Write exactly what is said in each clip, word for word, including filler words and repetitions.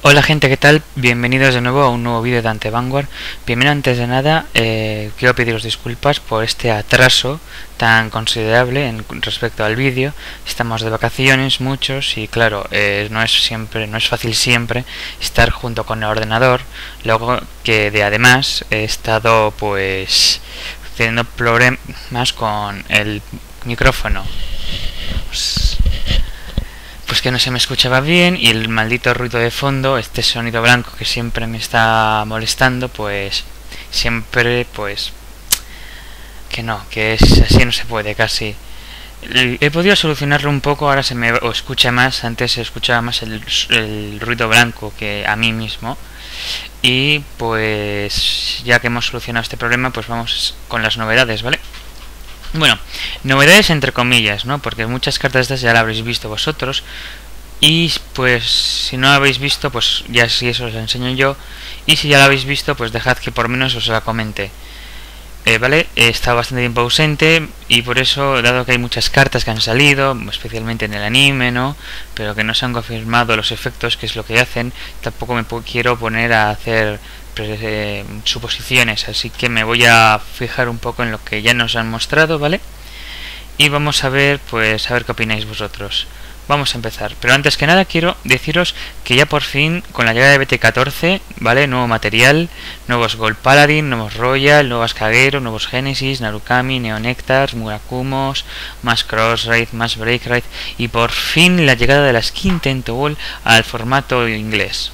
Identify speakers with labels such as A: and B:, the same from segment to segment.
A: Hola gente, ¿qué tal? Bienvenidos de nuevo a un nuevo vídeo de Dante Vanguard. Primero, antes de nada, eh, quiero pediros disculpas por este atraso tan considerable en respecto al vídeo. Estamos de vacaciones muchos y claro, eh, no es siempre, no es fácil siempre estar junto con el ordenador. Luego que de además he estado pues teniendo problemas con el micrófono. Pues, pues que no se me escuchaba bien y el maldito ruido de fondo, este sonido blanco que siempre me está molestando, pues siempre pues que no, que es así, no se puede casi. He podido solucionarlo un poco, ahora se me escucha más, antes se escuchaba más el, el ruido blanco que a mí mismo. Y pues ya que hemos solucionado este problema, pues vamos con las novedades, ¿vale? Bueno, novedades entre comillas, ¿no? Porque muchas cartas de estas ya las habréis visto vosotros. Y pues si no la habéis visto, pues ya si eso os la enseño yo. Y si ya la habéis visto, pues dejad que por menos os la comente. Eh, ¿Vale? He estado bastante tiempo ausente y por eso, dado que hay muchas cartas que han salido, especialmente en el anime, ¿no? Pero que no se han confirmado los efectos, que es lo que hacen, tampoco me quiero poner a hacer eh, suposiciones, así que me voy a fijar un poco en lo que ya nos han mostrado, ¿vale? Y vamos a ver, pues, a ver qué opináis vosotros. Vamos a empezar, pero antes que nada quiero deciros que ya por fin, con la llegada de B T catorce, ¿vale? Nuevo material, nuevos Gold Paladin, nuevos Royal, nuevos Kagero, nuevos Genesis, Narukami, Neonectars, Murakumos, más Cross Raid, más Break Raid y por fin la llegada de la Skin Tento Wall al formato inglés.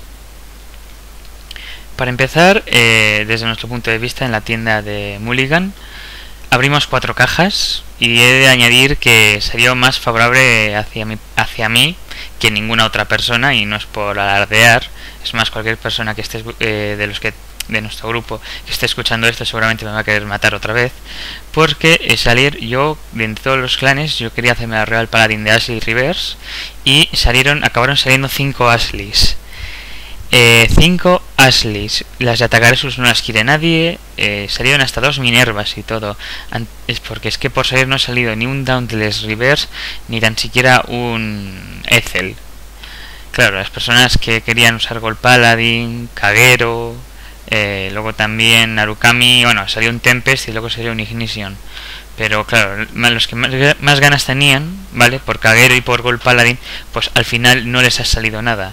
A: Para empezar, eh, desde nuestro punto de vista en la tienda de Mulligan, abrimos cuatro cajas y he de añadir que sería más favorable hacia mí, hacia mí que ninguna otra persona, y no es por alardear, es más, cualquier persona que esté eh, de los que de nuestro grupo que esté escuchando esto seguramente me va a querer matar otra vez, porque eh, salir yo de entre todos los clanes, yo quería hacerme la Real Paladin de Ashley Reverse y salieron acabaron saliendo cinco Ashleys. Eh, cinco Ashleys, las de Atacaresus no las quiere nadie, eh, salieron hasta dos Minervas y todo. Es porque es que por salir no ha salido ni un Dauntless Reverse ni tan siquiera un Ethel. Claro, las personas que querían usar Gold Paladin, Kagero, eh, luego también Narukami, bueno, salió un Tempest y luego salió un Ignition. Pero claro, los que más, más ganas tenían, ¿vale? Por Kagero y por Gold Paladin, pues al final no les ha salido nada.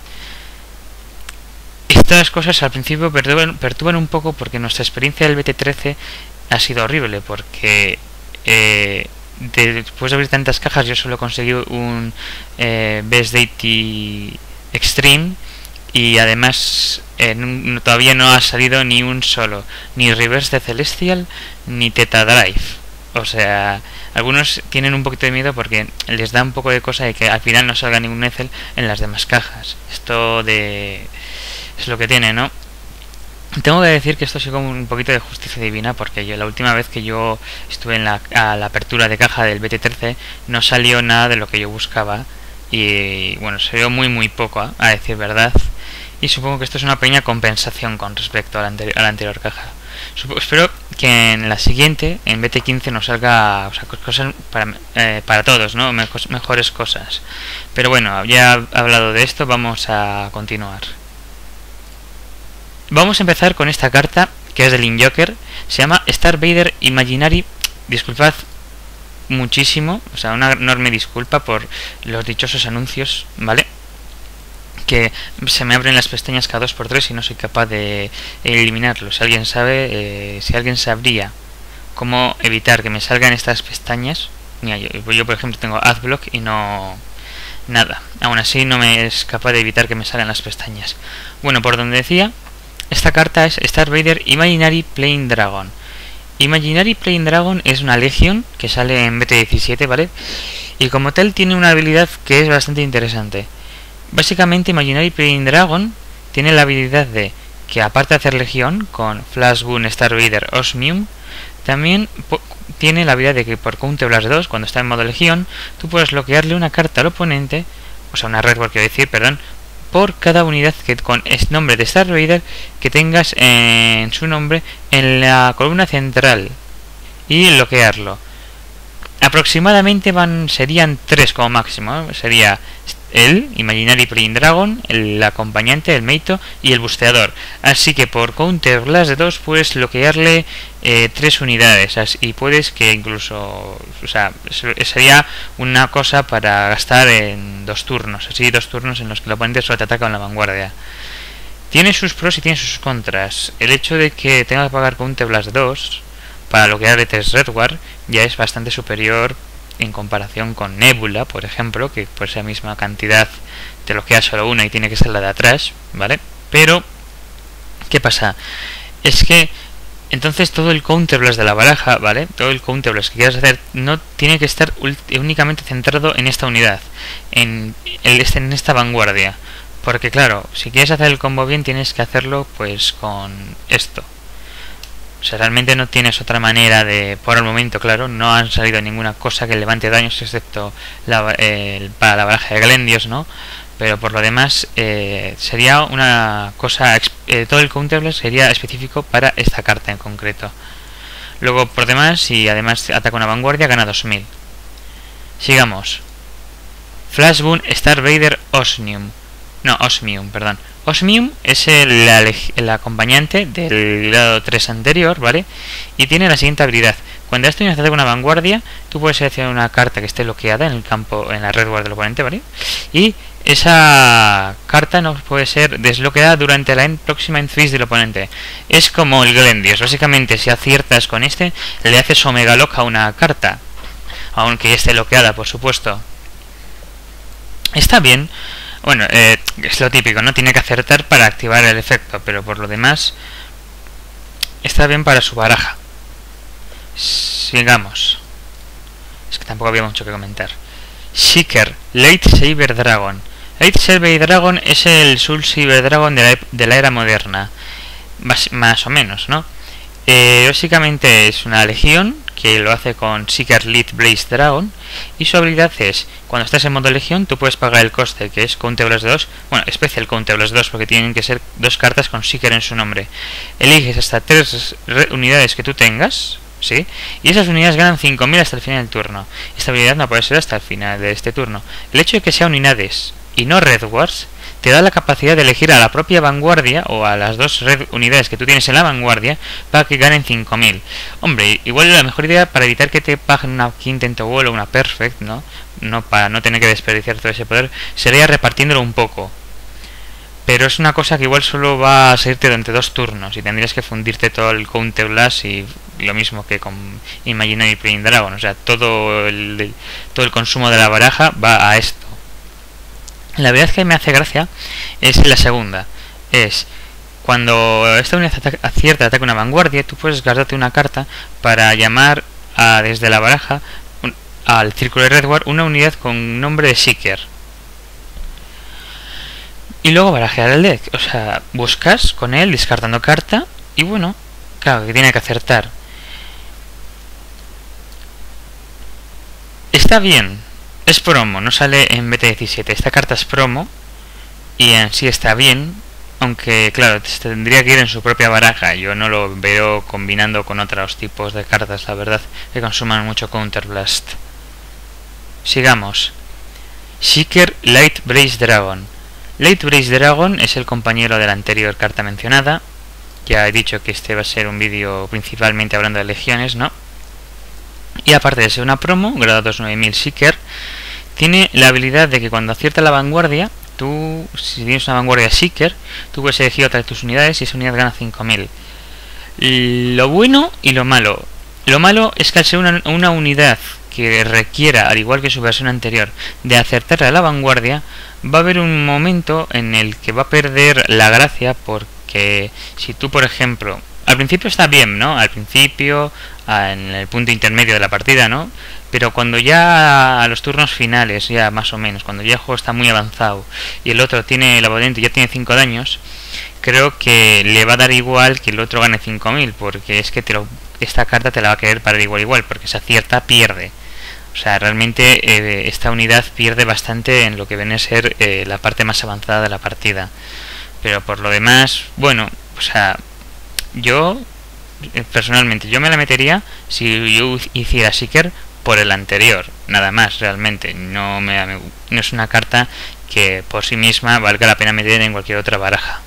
A: Estas cosas al principio perturban, perturban un poco porque nuestra experiencia del B T trece ha sido horrible, porque eh, de, después de abrir tantas cajas yo solo he conseguido un eh, Best Deity Extreme y además eh, no, todavía no ha salido ni un solo, ni Reverse de Celestial ni Theta Drive. O sea, algunos tienen un poquito de miedo porque les da un poco de cosa de que al final no salga ningún Ethel en las demás cajas. Esto de... es lo que tiene, ¿no? Tengo que decir que esto es como un poquito de justicia divina, porque yo la última vez que yo estuve en la, a la apertura de caja del B T trece no salió nada de lo que yo buscaba y bueno, salió muy muy poco, ¿eh? A decir verdad, y supongo que esto es una pequeña compensación con respecto a la, anteri a la anterior caja. Sup espero que en la siguiente, en B T quince, nos salga, o sea, cosas para, eh, para todos, ¿no? Me mejores cosas. Pero bueno, ya he hablado de esto, vamos a continuar. Vamos a empezar con esta carta, que es del Injoker, se llama Star Vader Imaginary. Disculpad muchísimo, o sea, una enorme disculpa por los dichosos anuncios, ¿vale? Que se me abren las pestañas cada dos por tres y no soy capaz de eliminarlos. Si alguien sabe, eh, si alguien sabría cómo evitar que me salgan estas pestañas, mira, yo, yo por ejemplo tengo Adblock y no... nada, aún así no me es capaz de evitar que me salgan las pestañas. Bueno, por donde decía... esta carta es Star Vader Imaginary Plane Dragon. Imaginary Plane Dragon es una legión que sale en B T diecisiete, ¿vale? Y como tal tiene una habilidad que es bastante interesante. Básicamente Imaginary Plane Dragon tiene la habilidad de que, aparte de hacer legión con Flash Gun, Star Vader, Osmium, también tiene la habilidad de que por Counter Blast dos, cuando está en modo legión, tú puedes bloquearle una carta al oponente, o sea, una red, quiero decir, perdón, por cada unidad que con el nombre de Star Vader que tengas en su nombre en la columna central y bloquearlo. Aproximadamente van serían tres como máximo, ¿eh? Sería el Imaginary Playing Dragon, el acompañante, el Meito y el busteador. Así que por Counter Blast de dos puedes bloquearle eh, tres unidades y puedes que incluso, o sea, sería una cosa para gastar en dos turnos, así dos turnos en los que el oponente solo te ataca con la vanguardia. Tiene sus pros y tiene sus contras. El hecho de que tenga que pagar Counter Blast dos para bloquearle tres Redguard ya es bastante superior en comparación con Nebula, por ejemplo, que por esa misma cantidad te bloquea solo una y tiene que ser la de atrás, ¿vale? Pero, ¿qué pasa? Es que entonces todo el counterblast de la baraja, ¿vale? Todo el counterblast que quieras hacer no tiene que estar únicamente centrado en esta unidad, en, el, en esta vanguardia. Porque claro, si quieres hacer el combo bien tienes que hacerlo pues con esto. O sea, realmente no tienes otra manera de... Por el momento, claro, no han salido ninguna cosa que levante daños excepto la, eh, para la baraja de Glendios, ¿no? Pero por lo demás eh, sería una cosa... Eh, todo el counterblast sería específico para esta carta en concreto. Luego, por demás, si además ataca una vanguardia, gana dos mil. Sigamos. Flashboom Star Vader Osmium. No, Osmium, perdón. Osmium es el, el, el acompañante del grado tres anterior, ¿vale? Y tiene la siguiente habilidad. Cuando esta unidad ataca una vanguardia, tú puedes seleccionar una carta que esté bloqueada en el campo, en la red guard del oponente, ¿vale? Y esa carta no puede ser desbloqueada durante la próxima end phase del oponente. Es como el Glendios. Básicamente, si aciertas con este, le haces Omega Lock a una carta. Aunque esté bloqueada, por supuesto. Está bien. Bueno, eh, es lo típico, ¿no? Tiene que acertar para activar el efecto, pero por lo demás está bien para su baraja. Sigamos. Es que tampoco había mucho que comentar. Seeker, Late Saber Dragon. Late Saber Dragon es el Soul Saber Dragon de la, de la era moderna. Más, más o menos, ¿no? Eh, básicamente es una legión que lo hace con Seeker Lead Blaze Dragon. Y su habilidad es, cuando estás en modo legión, tú puedes pagar el coste, que es Counter Blast dos. Bueno, Special Counter Blast dos, porque tienen que ser dos cartas con Seeker en su nombre. Eliges hasta tres unidades que tú tengas, ¿sí? Y esas unidades ganan cinco mil hasta el final del turno. Esta habilidad no puede ser hasta el final de este turno. El hecho de que sean unidades y no Red Wars te da la capacidad de elegir a la propia vanguardia o a las dos red unidades que tú tienes en la vanguardia para que ganen cinco mil. Hombre, igual la mejor idea para evitar que te paguen una Quintet Wall o una Perfect, ¿no? No para no tener que desperdiciar todo ese poder, sería repartiéndolo un poco. Pero es una cosa que igual solo va a salirte durante dos turnos y tendrías que fundirte todo el Counter Blast y lo mismo que con Imaginary Playing Dragon. O sea, todo el, todo el consumo de la baraja va a esto. La verdad que me hace gracia es la segunda. Es cuando esta unidad acierta ataca una vanguardia, tú puedes gastarte una carta para llamar a, desde la baraja un, al círculo de Redguard una unidad con nombre de Seeker. Y luego barajear el deck. O sea, buscas con él descartando carta y bueno, claro que tiene que acertar. Está bien. Es promo, no sale en B T diecisiete. Esta carta es promo y en sí está bien, aunque claro, tendría que ir en su propia baraja. Yo no lo veo combinando con otros tipos de cartas, la verdad, que consuman mucho Counter Blast. Sigamos. Seeker Light Blaze Dragon. Light Blaze Dragon es el compañero de la anterior carta mencionada. Ya he dicho que este va a ser un vídeo principalmente hablando de legiones, ¿no? Y aparte de ser una promo, grado dos nueve mil Seeker, tiene la habilidad de que cuando acierta la vanguardia, tú, si tienes una vanguardia Seeker, tú puedes elegir otra de tus unidades y esa unidad gana cinco mil. Lo bueno y lo malo. Lo malo es que al ser una, una unidad que requiera, al igual que su versión anterior, de acertar a la vanguardia, va a haber un momento en el que va a perder la gracia, porque si tú, por ejemplo, al principio está bien, ¿no? Al principio, en el punto intermedio de la partida, ¿no? Pero cuando ya a los turnos finales, ya más o menos, cuando ya el juego está muy avanzado y el otro tiene, el oponente ya tiene cinco daños, creo que le va a dar igual que el otro gane cinco mil, porque es que te lo, esta carta te la va a querer para igual igual, porque si acierta pierde. O sea, realmente eh, esta unidad pierde bastante en lo que viene a ser eh, la parte más avanzada de la partida. Pero por lo demás, bueno, o sea, yo personalmente yo me la metería si yo hiciera Seeker por el anterior, nada más realmente. No, me, no es una carta que por sí misma valga la pena meter en cualquier otra baraja.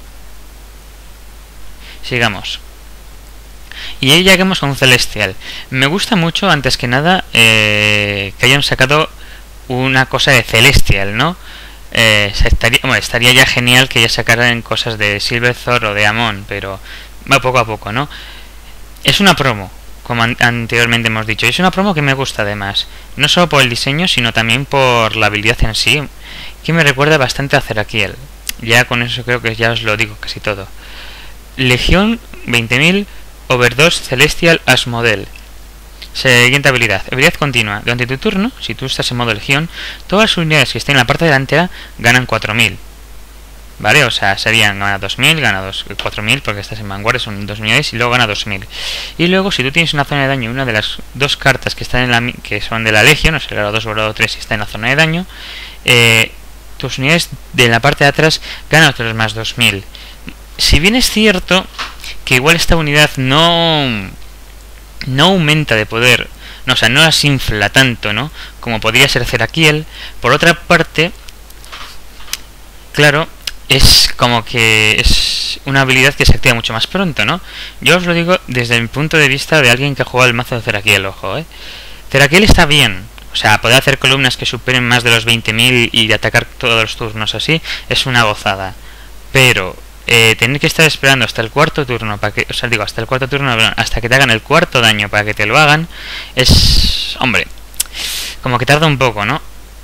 A: Sigamos. Y ahí lleguemos con un Celestial. Me gusta mucho, antes que nada, eh, que hayan sacado una cosa de Celestial, ¿no? Eh, estaría, bueno, estaría ya genial que ya sacaran cosas de Silverthorn o de Amon, pero va poco a poco, ¿no? Es una promo, como an anteriormente hemos dicho, y es una promo que me gusta además, no solo por el diseño, sino también por la habilidad en sí, que me recuerda bastante a Zerakiel. Ya con eso creo que ya os lo digo casi todo. Legión veinte mil, Overdose Celestial Asmodel. Siguiente habilidad. Habilidad continua. Durante tu turno, si tú estás en modo Legión, todas las unidades que estén en la parte delantera ganan cuatro mil. ¿Vale? O sea, serían gana dos mil, gana cuatro mil porque estás en vanguardia, son dos unidades y luego gana dos mil. Y luego, si tú tienes una zona de daño, una de las dos cartas que están en la que son de la Legión, o sea, el grado dos o el grado tres y está en la zona de daño, eh, tus unidades de la parte de atrás ganan otros más dos mil. Si bien es cierto que igual esta unidad no no aumenta de poder, no, o sea, no las infla tanto, ¿no? Como podría ser Zerakiel. Por otra parte, claro, es como que es una habilidad que se activa mucho más pronto, ¿no? Yo os lo digo desde el punto de vista de alguien que ha jugado el mazo de Zerakiel, ojo, ¿eh? Zerakiel está bien, o sea, poder hacer columnas que superen más de los veinte mil y atacar todos los turnos así, es una gozada. Pero Eh, tener que estar esperando hasta el cuarto turno para que, o sea, digo, hasta el cuarto turno, perdón, hasta que te hagan el cuarto daño para que te lo hagan, es, hombre, como que tarda un poco, ¿no?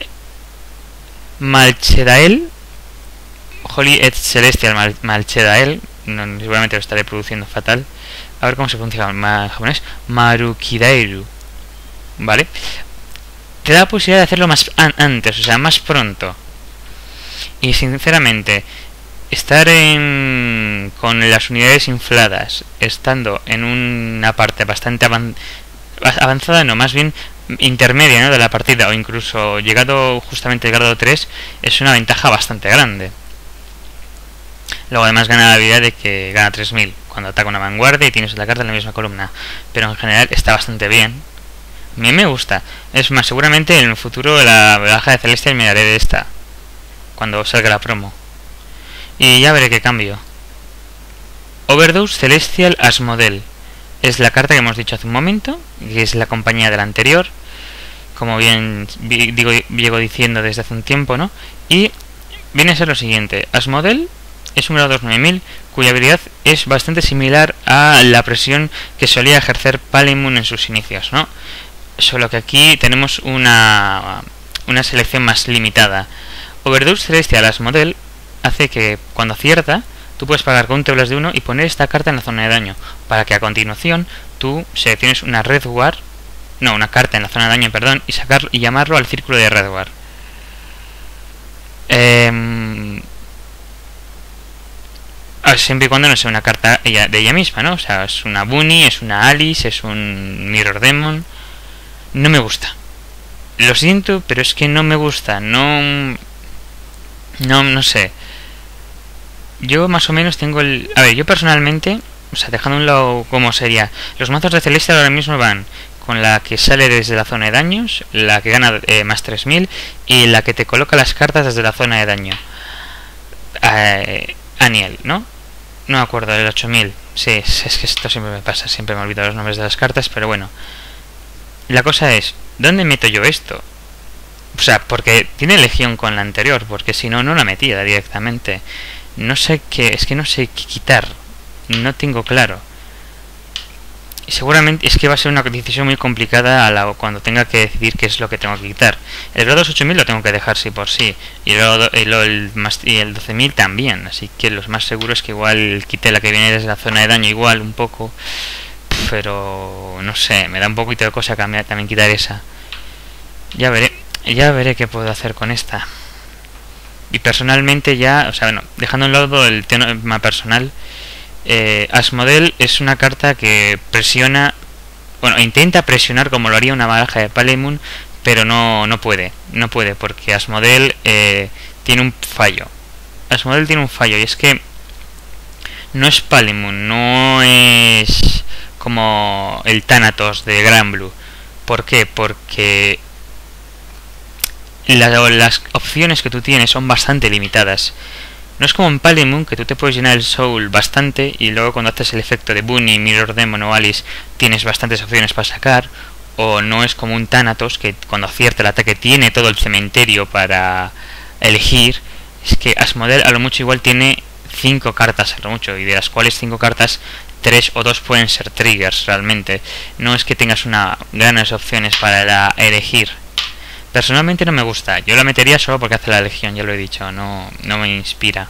A: Malchedael, Holy et Celestial Mal Malchedael, no, seguramente lo estaré produciendo fatal. A ver cómo se pronuncia en japonés. Marukidairu, ¿vale? Te da la posibilidad de hacerlo más an antes, o sea, más pronto. Y sinceramente, estar en, con las unidades infladas, estando en una parte bastante avan, avanzada, no, más bien intermedia, ¿no?, de la partida, o incluso llegado justamente al grado tres, es una ventaja bastante grande. Luego además gana la habilidad de que gana tres mil cuando ataca una vanguardia y tienes la carta en la misma columna, pero en general está bastante bien. A mí me gusta. Es más, seguramente en el futuro la baraja de Celestial me daré de esta, cuando salga la promo. Y ya veré qué cambio. Overdose Celestial Asmodel. Es la carta que hemos dicho hace un momento, que es la compañía de la anterior, como bien digo, llego diciendo desde hace un tiempo, ¿no? Y viene a ser lo siguiente. Asmodel es un grado dos nueve mil, cuya habilidad es bastante similar a la presión que solía ejercer Palemon en sus inicios, ¿no? Solo que aquí tenemos una, una selección más limitada. Overdose Celestial Asmodel hace que cuando acierta, tú puedes pagar con un Teulas de uno y poner esta carta en la zona de daño, para que a continuación tú selecciones una Redguard, no, una carta en la zona de daño, perdón, y sacarlo y llamarlo al círculo de Redguard. Eh, siempre y cuando no sea una carta ella, de ella misma, ¿no? O sea, es una Bunny, es una Alice, es un Mirror Demon. No me gusta. Lo siento, pero es que no me gusta. No... No, no sé. Yo más o menos tengo el... A ver, yo personalmente, o sea, dejando a un lado cómo sería, los mazos de Celestial ahora mismo van con la que sale desde la zona de daños, la que gana eh, más tres mil y la que te coloca las cartas desde la zona de daño. Eh, Aniel, ¿no? No me acuerdo, el ocho mil. Sí, es, es que esto siempre me pasa, siempre me olvido los nombres de las cartas, pero bueno. La cosa es, ¿dónde meto yo esto? O sea, porque tiene legión con la anterior, porque si no, no la metía directamente. No sé qué, es que no sé qué quitar. No tengo claro. Y seguramente es que va a ser una decisión muy complicada a la, cuando tenga que decidir qué es lo que tengo que quitar. El grado ocho mil lo tengo que dejar sí por sí. Y luego el, el, y el doce mil también. Así que lo más seguro es que igual quite la que viene desde la zona de daño igual un poco. Pero no sé, me da un poquito de cosa cambiar, también quitar esa. Ya veré. Ya veré qué puedo hacer con esta. Y personalmente ya, o sea, bueno, dejando a un lado el tema personal, eh, Asmodel es una carta que presiona, bueno, intenta presionar como lo haría una baraja de Palemon, pero no, no puede, no puede, porque Asmodel eh, tiene un fallo. Asmodel tiene un fallo, y es que no es Palemon, no es como el Thanatos de Granblue. ¿Por qué? Porque la, las opciones que tú tienes son bastante limitadas. No es como en Palimon, que tú te puedes llenar el soul bastante y luego cuando haces el efecto de Bunny, Mirror Demon o Alice tienes bastantes opciones para sacar. O no es como un Thanatos, que cuando acierta el ataque tiene todo el cementerio para elegir. Es que Asmodee a lo mucho igual tiene cinco cartas a lo mucho, y de las cuales cinco cartas, tres o dos pueden ser triggers realmente. No es que tengas una grandes opciones para la elegir. Personalmente no me gusta. Yo la metería solo porque hace la legión, ya lo he dicho. No, no me inspira.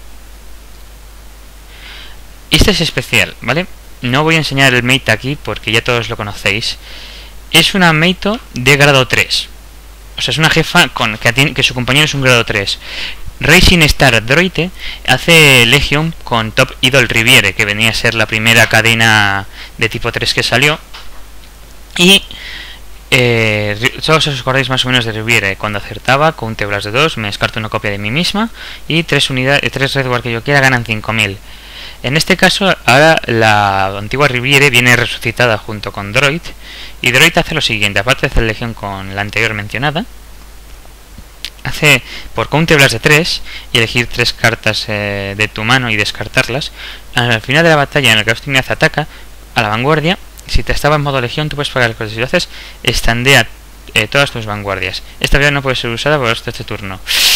A: Este es especial, ¿vale? No voy a enseñar el mate aquí porque ya todos lo conocéis. Es una mate de grado tres. O sea, es una jefa con que, tiene, que su compañero es un grado tres. Racing Star Droite hace Legion con Top Idol Riviere, que venía a ser la primera cadena de tipo tres que salió. Y... Eh, todos os acordáis más o menos de Riviere. Cuando acertaba con un T-Blast de dos me descarto una copia de mí misma y tres unidades, tres Redguard que yo quiera ganan cinco mil. En este caso ahora la antigua Riviere viene resucitada junto con Droid, y Droid hace lo siguiente: aparte de hacer legión con la anterior mencionada, hace por Counter Blast de tres y elegir tres cartas eh, de tu mano y descartarlas. Al final de la batalla en el que la unidad ataca a la vanguardia, si te estaba en modo legión, tú puedes pagar el coste. Si lo haces, estandea eh, todas tus vanguardias. Esta habilidad no puede ser usada por este turno.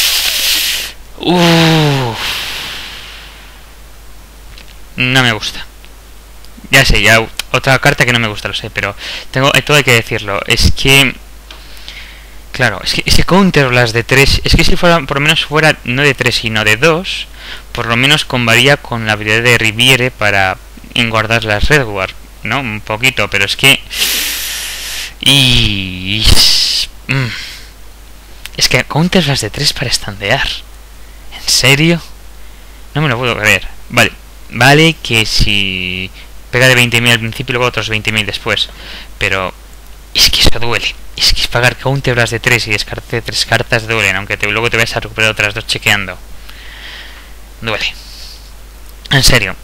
A: Uff. No me gusta. Ya sé, ya otra carta que no me gusta, lo sé, pero tengo todo hay que decirlo. Es que... Claro, es que ese Counter Blast de tres... Es que si fuera, por lo menos fuera no de tres, sino de dos, por lo menos combaría con la habilidad de Riviere para enguardar las Redguard, ¿no? Un poquito, pero es que... Y... Mm. Es que Counter Blast de tres para estandear. ¿En serio? No me lo puedo creer. Vale, vale que si... Pega de veinte mil al principio y luego otros veinte mil después. Pero... Es que eso duele. Es que es pagar Counter Blast de tres y descarte tres cartas duelen, aunque te, luego te vayas a recuperar otras dos chequeando. Duele. En serio.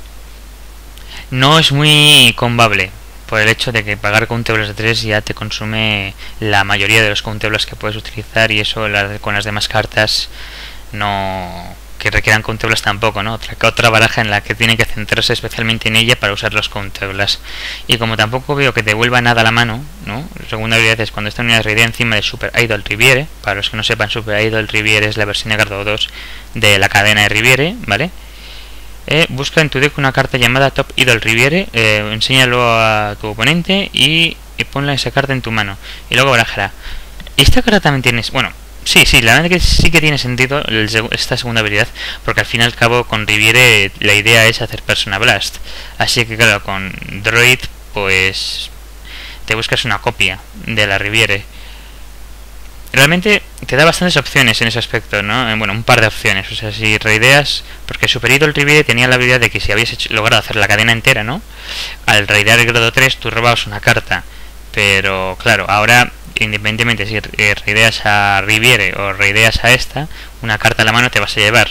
A: No es muy combable, por el hecho de que pagar Counter Blast de tres ya te consume la mayoría de los Counter Blast que puedes utilizar, y eso la, con las demás cartas no... que requieran Counter Blast tampoco, ¿no? Otra, otra baraja en la que tienen que centrarse especialmente en ella para usar los Counter Blast. Y como tampoco veo que te vuelva nada a la mano, ¿no? Segunda habilidad es cuando esta unidad raidea encima de Super Idol Riviere. Para los que no sepan, Super Idol Riviere es la versión de grado dos de la cadena de Riviere, ¿vale? Eh, busca en tu deck una carta llamada Top Idol Riviere, eh, enséñalo a tu oponente y, y ponle esa carta en tu mano. Y luego barajará. Esta carta también tienes... Bueno... Sí, sí, la verdad que sí que tiene sentido el, esta segunda habilidad, porque al fin y al cabo con Riviere la idea es hacer Persona Blast. Así que claro, con Droid pues te buscas una copia de la Riviere. Realmente te da bastantes opciones en ese aspecto, ¿no? Bueno, un par de opciones. O sea, si raideas... Porque Super Idol Riviere tenía la habilidad de que si habías hecho, logrado hacer la cadena entera, ¿no? Al raidear el grado tres tú robabas una carta. Pero claro, ahora... Independientemente si eh, raideas a Riviere o raideas a esta, una carta a la mano te vas a llevar.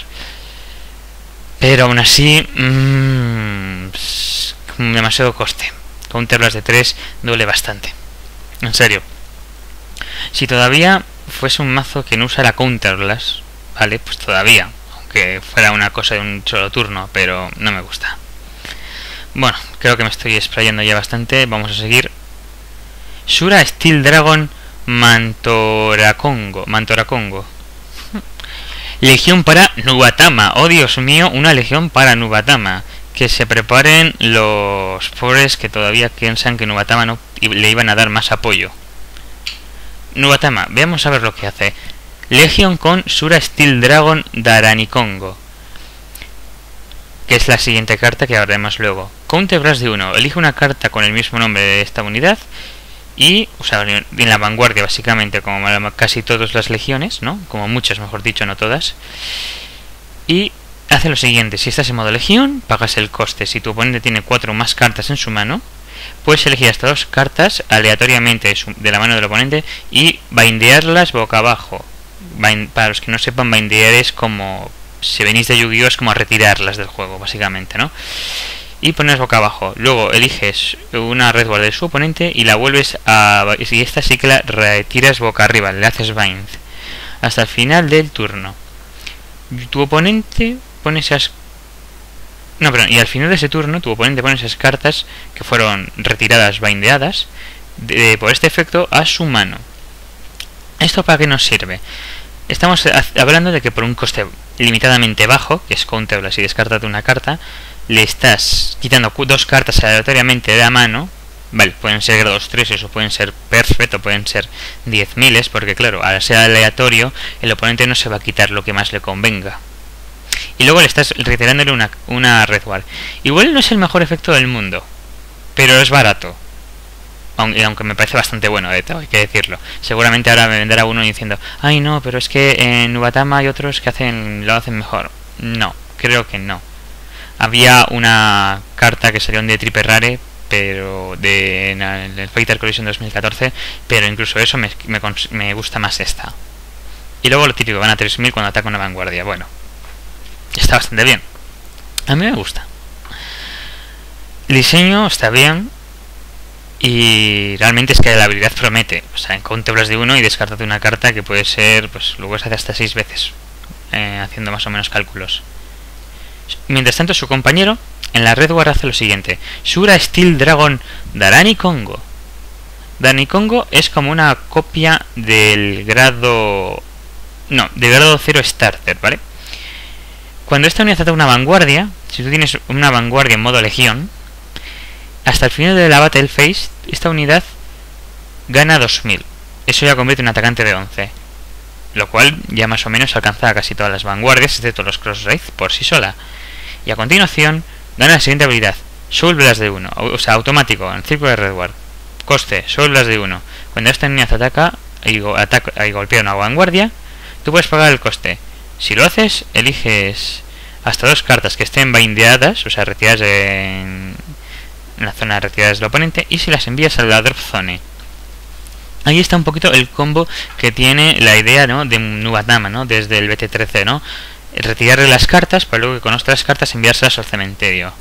A: Pero aún así, mmm, demasiado coste. Counter Blast de tres duele bastante. En serio. Si todavía fuese un mazo que no usara Counter Blast, vale, pues todavía. Aunque fuera una cosa de un solo turno, pero no me gusta. Bueno, creo que me estoy explayando ya bastante. Vamos a seguir. Shura Steel Dragon Mantoracongo. Mantoracongo. Legión para Nubatama. Oh, Dios mío, una legión para Nubatama. Que se preparen los pobres que todavía piensan que Nubatama no le iban a dar más apoyo. Nubatama, veamos a ver lo que hace. Legión con Shura Steel Dragon Daranicongo, que es la siguiente carta que hablaremos luego. Counter Blast de uno. Elige una carta con el mismo nombre de esta unidad. Y, o sea, en la vanguardia básicamente, como casi todas las legiones, ¿no? Como muchas, mejor dicho, no todas. Y hace lo siguiente: si estás en modo legión, pagas el coste. Si tu oponente tiene cuatro o más cartas en su mano, puedes elegir hasta dos cartas aleatoriamente de la mano del oponente y bindearlas boca abajo. Bind, para los que no sepan, bindear es como... Si venís de Yu-Gi-Oh! Es como retirarlas del juego, básicamente, ¿no? Y pones boca abajo. Luego eliges una Redguard de su oponente y la vuelves a... Y esta sí que la retiras boca arriba, le haces bind. hasta el final del turno. Tu oponente pone esas... No, perdón, y al final de ese turno tu oponente pone esas cartas que fueron retiradas, bindeadas, de, de, por este efecto a su mano. ¿Esto para qué nos sirve? Estamos hablando de que por un coste limitadamente bajo, que es countable si descartas una carta, le estás quitando dos cartas aleatoriamente de la mano. Vale, pueden ser grados tres, eso pueden ser perfecto, pueden ser diez miles, porque claro, al ser aleatorio, el oponente no se va a quitar lo que más le convenga. Y luego le estás retirándole una, una Red War. Igual no es el mejor efecto del mundo, pero es barato. Aunque, aunque me parece bastante bueno, eh, hay que decirlo. Seguramente ahora me vendrá uno diciendo, ay no, pero es que en Nubatama hay otros que hacen lo hacen mejor. No, creo que no. Había una carta que salió de Triple Rare, pero de en el Fighter Collision dos mil catorce, pero incluso eso me, me, me gusta más esta. Y luego lo típico, van a tres mil cuando ataca una vanguardia. Bueno, está bastante bien. A mí me gusta. El diseño está bien. Y realmente es que la habilidad promete. O sea, contemplas de uno y descartate una carta que puede ser, pues luego se hace hasta seis veces, eh, haciendo más o menos cálculos. Mientras tanto, su compañero en la Red War hace lo siguiente: Shura Steel Dragon Darani Kongo. Darani Kongo es como una copia del grado... No, de grado cero Starter, ¿vale? Cuando esta unidad ataca una vanguardia, si tú tienes una vanguardia en modo legión, hasta el final de la Battle Phase, esta unidad gana dos mil. Eso ya convierte en un atacante de once. Lo cual ya más o menos alcanza a casi todas las vanguardias, excepto los Cross Raid, por sí sola. Y a continuación, gana la siguiente habilidad: Soul Blast de uno. O sea, automático, en círculo de Red War. Coste: Soul Blast de uno. Cuando esta unidad ataca y, go ataca y golpea una vanguardia, tú puedes pagar el coste. Si lo haces, eliges hasta dos cartas que estén bindeadas, o sea, retiradas en... en la zona de retiradas del oponente, y si las envías a la drop zone. Ahí está un poquito el combo que tiene la idea, ¿no?, de Nubatama, ¿no?, desde el B T trece, ¿no? Retirarle las cartas para luego que con otras cartas enviárselas al cementerio.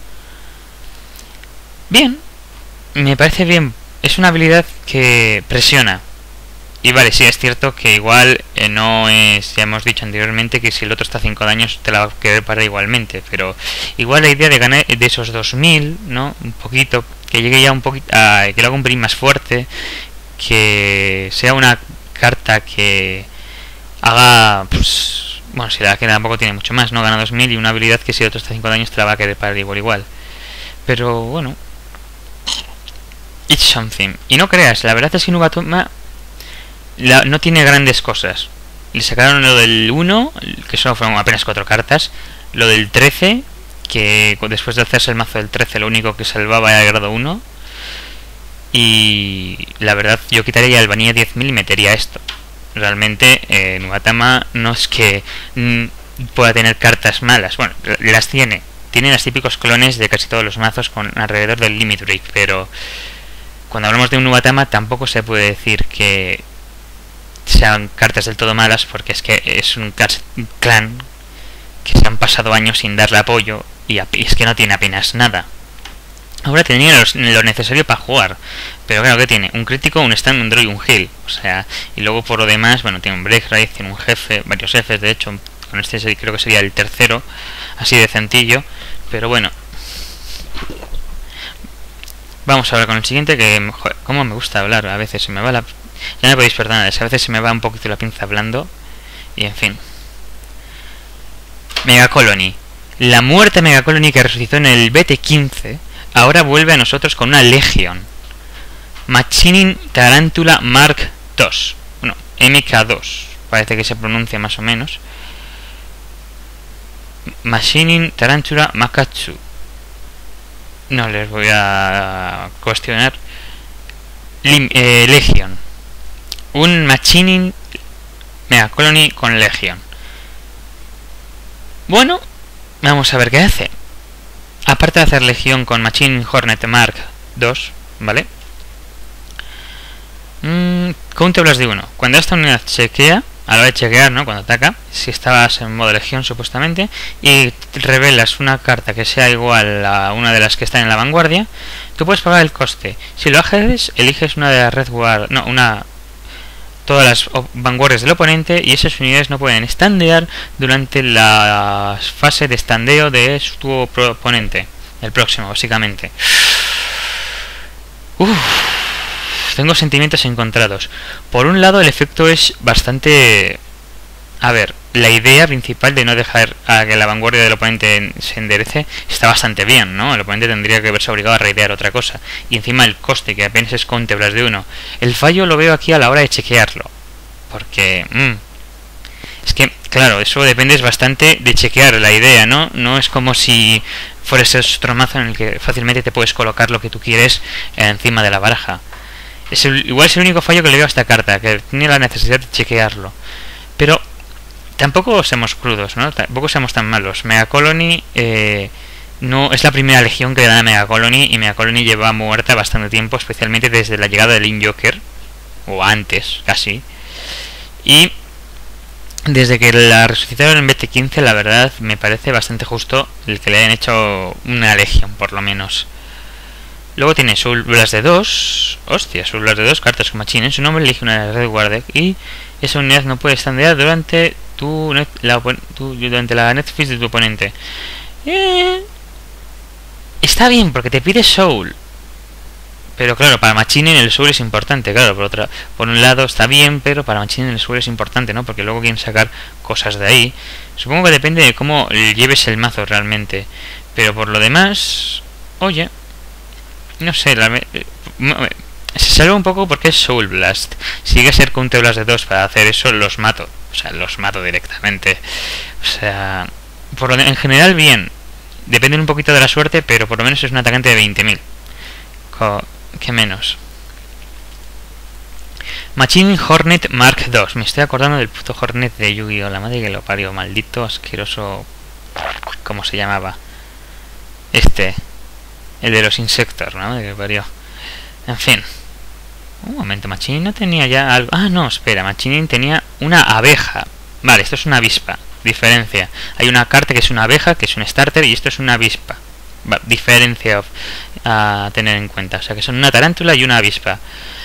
A: Bien, me parece bien. Es una habilidad que presiona. Y vale, sí, es cierto que igual eh, no es, ya hemos dicho anteriormente, que si el otro está a cinco daños te la va a querer parar igualmente, pero igual la idea de ganar de esos dos mil, ¿no?, un poquito, que llegue ya un poquito, a, que lo haga un pelín más fuerte, que sea una carta que haga, pues, bueno, si la que tampoco tiene mucho más, ¿no?, gana dos mil y una habilidad que si el otro está a cinco daños te la va a querer parar igual igual. Pero bueno, it's something. Y no creas, la verdad es que Nubatama La, no tiene grandes cosas. Le sacaron lo del uno, que solo fueron apenas cuatro cartas. Lo del trece, que después de hacerse el mazo del trece lo único que salvaba era el grado uno. Y la verdad, yo quitaría el vanilla diez mil y metería esto. Realmente, eh, Nubatama no es que mm, pueda tener cartas malas. Bueno, las tiene. Tiene los típicos clones de casi todos los mazos con alrededor del Limit Break. Pero cuando hablamos de un Nubatama tampoco se puede decir que sean cartas del todo malas, porque es que es un clan que se han pasado años sin darle apoyo y es que no tiene apenas nada. Ahora tenía los, lo necesario para jugar, pero claro, que tiene un crítico, un stand, un draw y un heal, o sea, y luego por lo demás, bueno, tiene un break raid, tiene un jefe, varios jefes, de hecho, con este creo que sería el tercero, así de centillo, pero bueno. Vamos a hablar con el siguiente, que joder, cómo me gusta hablar, a veces se me va la... Ya me podéis perdonar, a veces se me va un poquito la pinza hablando. Y en fin. Mega Colony. La muerte Mega Colony que resucitó en el B T quince ahora vuelve a nosotros con una Legion. Machining Tarantula Mark dos. Bueno, M K dos. Parece que se pronuncia más o menos. Machining Tarantula Makatsu. No les voy a cuestionar. Lim eh, Legion. Un Machining Mega Colony con Legion. Bueno, vamos a ver qué hace. Aparte de hacer Legion con Machining Hornet Mark dos, ¿vale? Mm, Counter Blast de uno. Cuando esta unidad chequea, a la hora de chequear, ¿no?, cuando ataca, si estabas en modo Legión supuestamente, y revelas una carta que sea igual a una de las que están en la vanguardia, tú puedes pagar el coste. Si lo haces, eliges una de las Red War, no, una todas las vanguardias del oponente y esas unidades no pueden standear durante la fase de standeo de su oponente, el próximo, básicamente. Uf, tengo sentimientos encontrados. Por un lado, el efecto es bastante... A ver, la idea principal de no dejar a que la vanguardia del oponente se enderece está bastante bien, ¿no? El oponente tendría que verse obligado a raidear otra cosa. Y encima el coste, que apenas es Counter Blast de uno. El fallo lo veo aquí a la hora de chequearlo. Porque... Mmm, es que, claro, eso depende bastante de chequear la idea, ¿no? No es como si fuese otro mazo en el que fácilmente te puedes colocar lo que tú quieres encima de la baraja. Es el, igual es el único fallo que le veo a esta carta, que tiene la necesidad de chequearlo. Pero... tampoco seamos crudos, ¿no? Tampoco seamos tan malos. Mega Colony eh, no es la primera legión que le dan a Mega Colony, y Mega Colony lleva muerta bastante tiempo, especialmente desde la llegada del Injoker, o antes, casi. Y desde que la resucitaron en B T quince, la verdad, me parece bastante justo el que le hayan hecho una legión, por lo menos. Luego tiene Soul Blast de dos. Hostia, Soul Blast de dos, cartas con Machine. En su nombre elige una Red Guard y esa unidad no puede standear durante tu, net, la, tu durante la netflix de tu oponente. Eh, está bien porque te pide Soul. Pero claro, para Machine el Soul es importante, claro, por otra, por un lado está bien, pero para Machine el Soul es importante, ¿no? Porque luego quieren sacar cosas de ahí. Supongo que depende de cómo lleves el mazo realmente. Pero por lo demás, oye, no sé, la, se salva un poco porque es Soul Blast. Si llega a ser Counter Blast de dos para hacer eso, los mato. O sea, los mato directamente. O sea, por lo, en general bien. Depende un poquito de la suerte, pero por lo menos es un atacante de veinte mil. ¿Qué menos? Machine Hornet Mark dos. Me estoy acordando del puto Hornet de Yu-Gi-Oh! La madre que lo parió. Maldito, asqueroso... ¿Cómo se llamaba? Este... El de los insectos, ¿no? Que parió. En fin. Un momento, Machine no tenía ya algo... Ah, no, espera. Machine tenía una abeja. Vale, esto es una avispa. Diferencia. Hay una carta que es una abeja, que es un starter, y esto es una avispa. Va, diferencia a tener en cuenta. O sea, que son una tarántula y una avispa.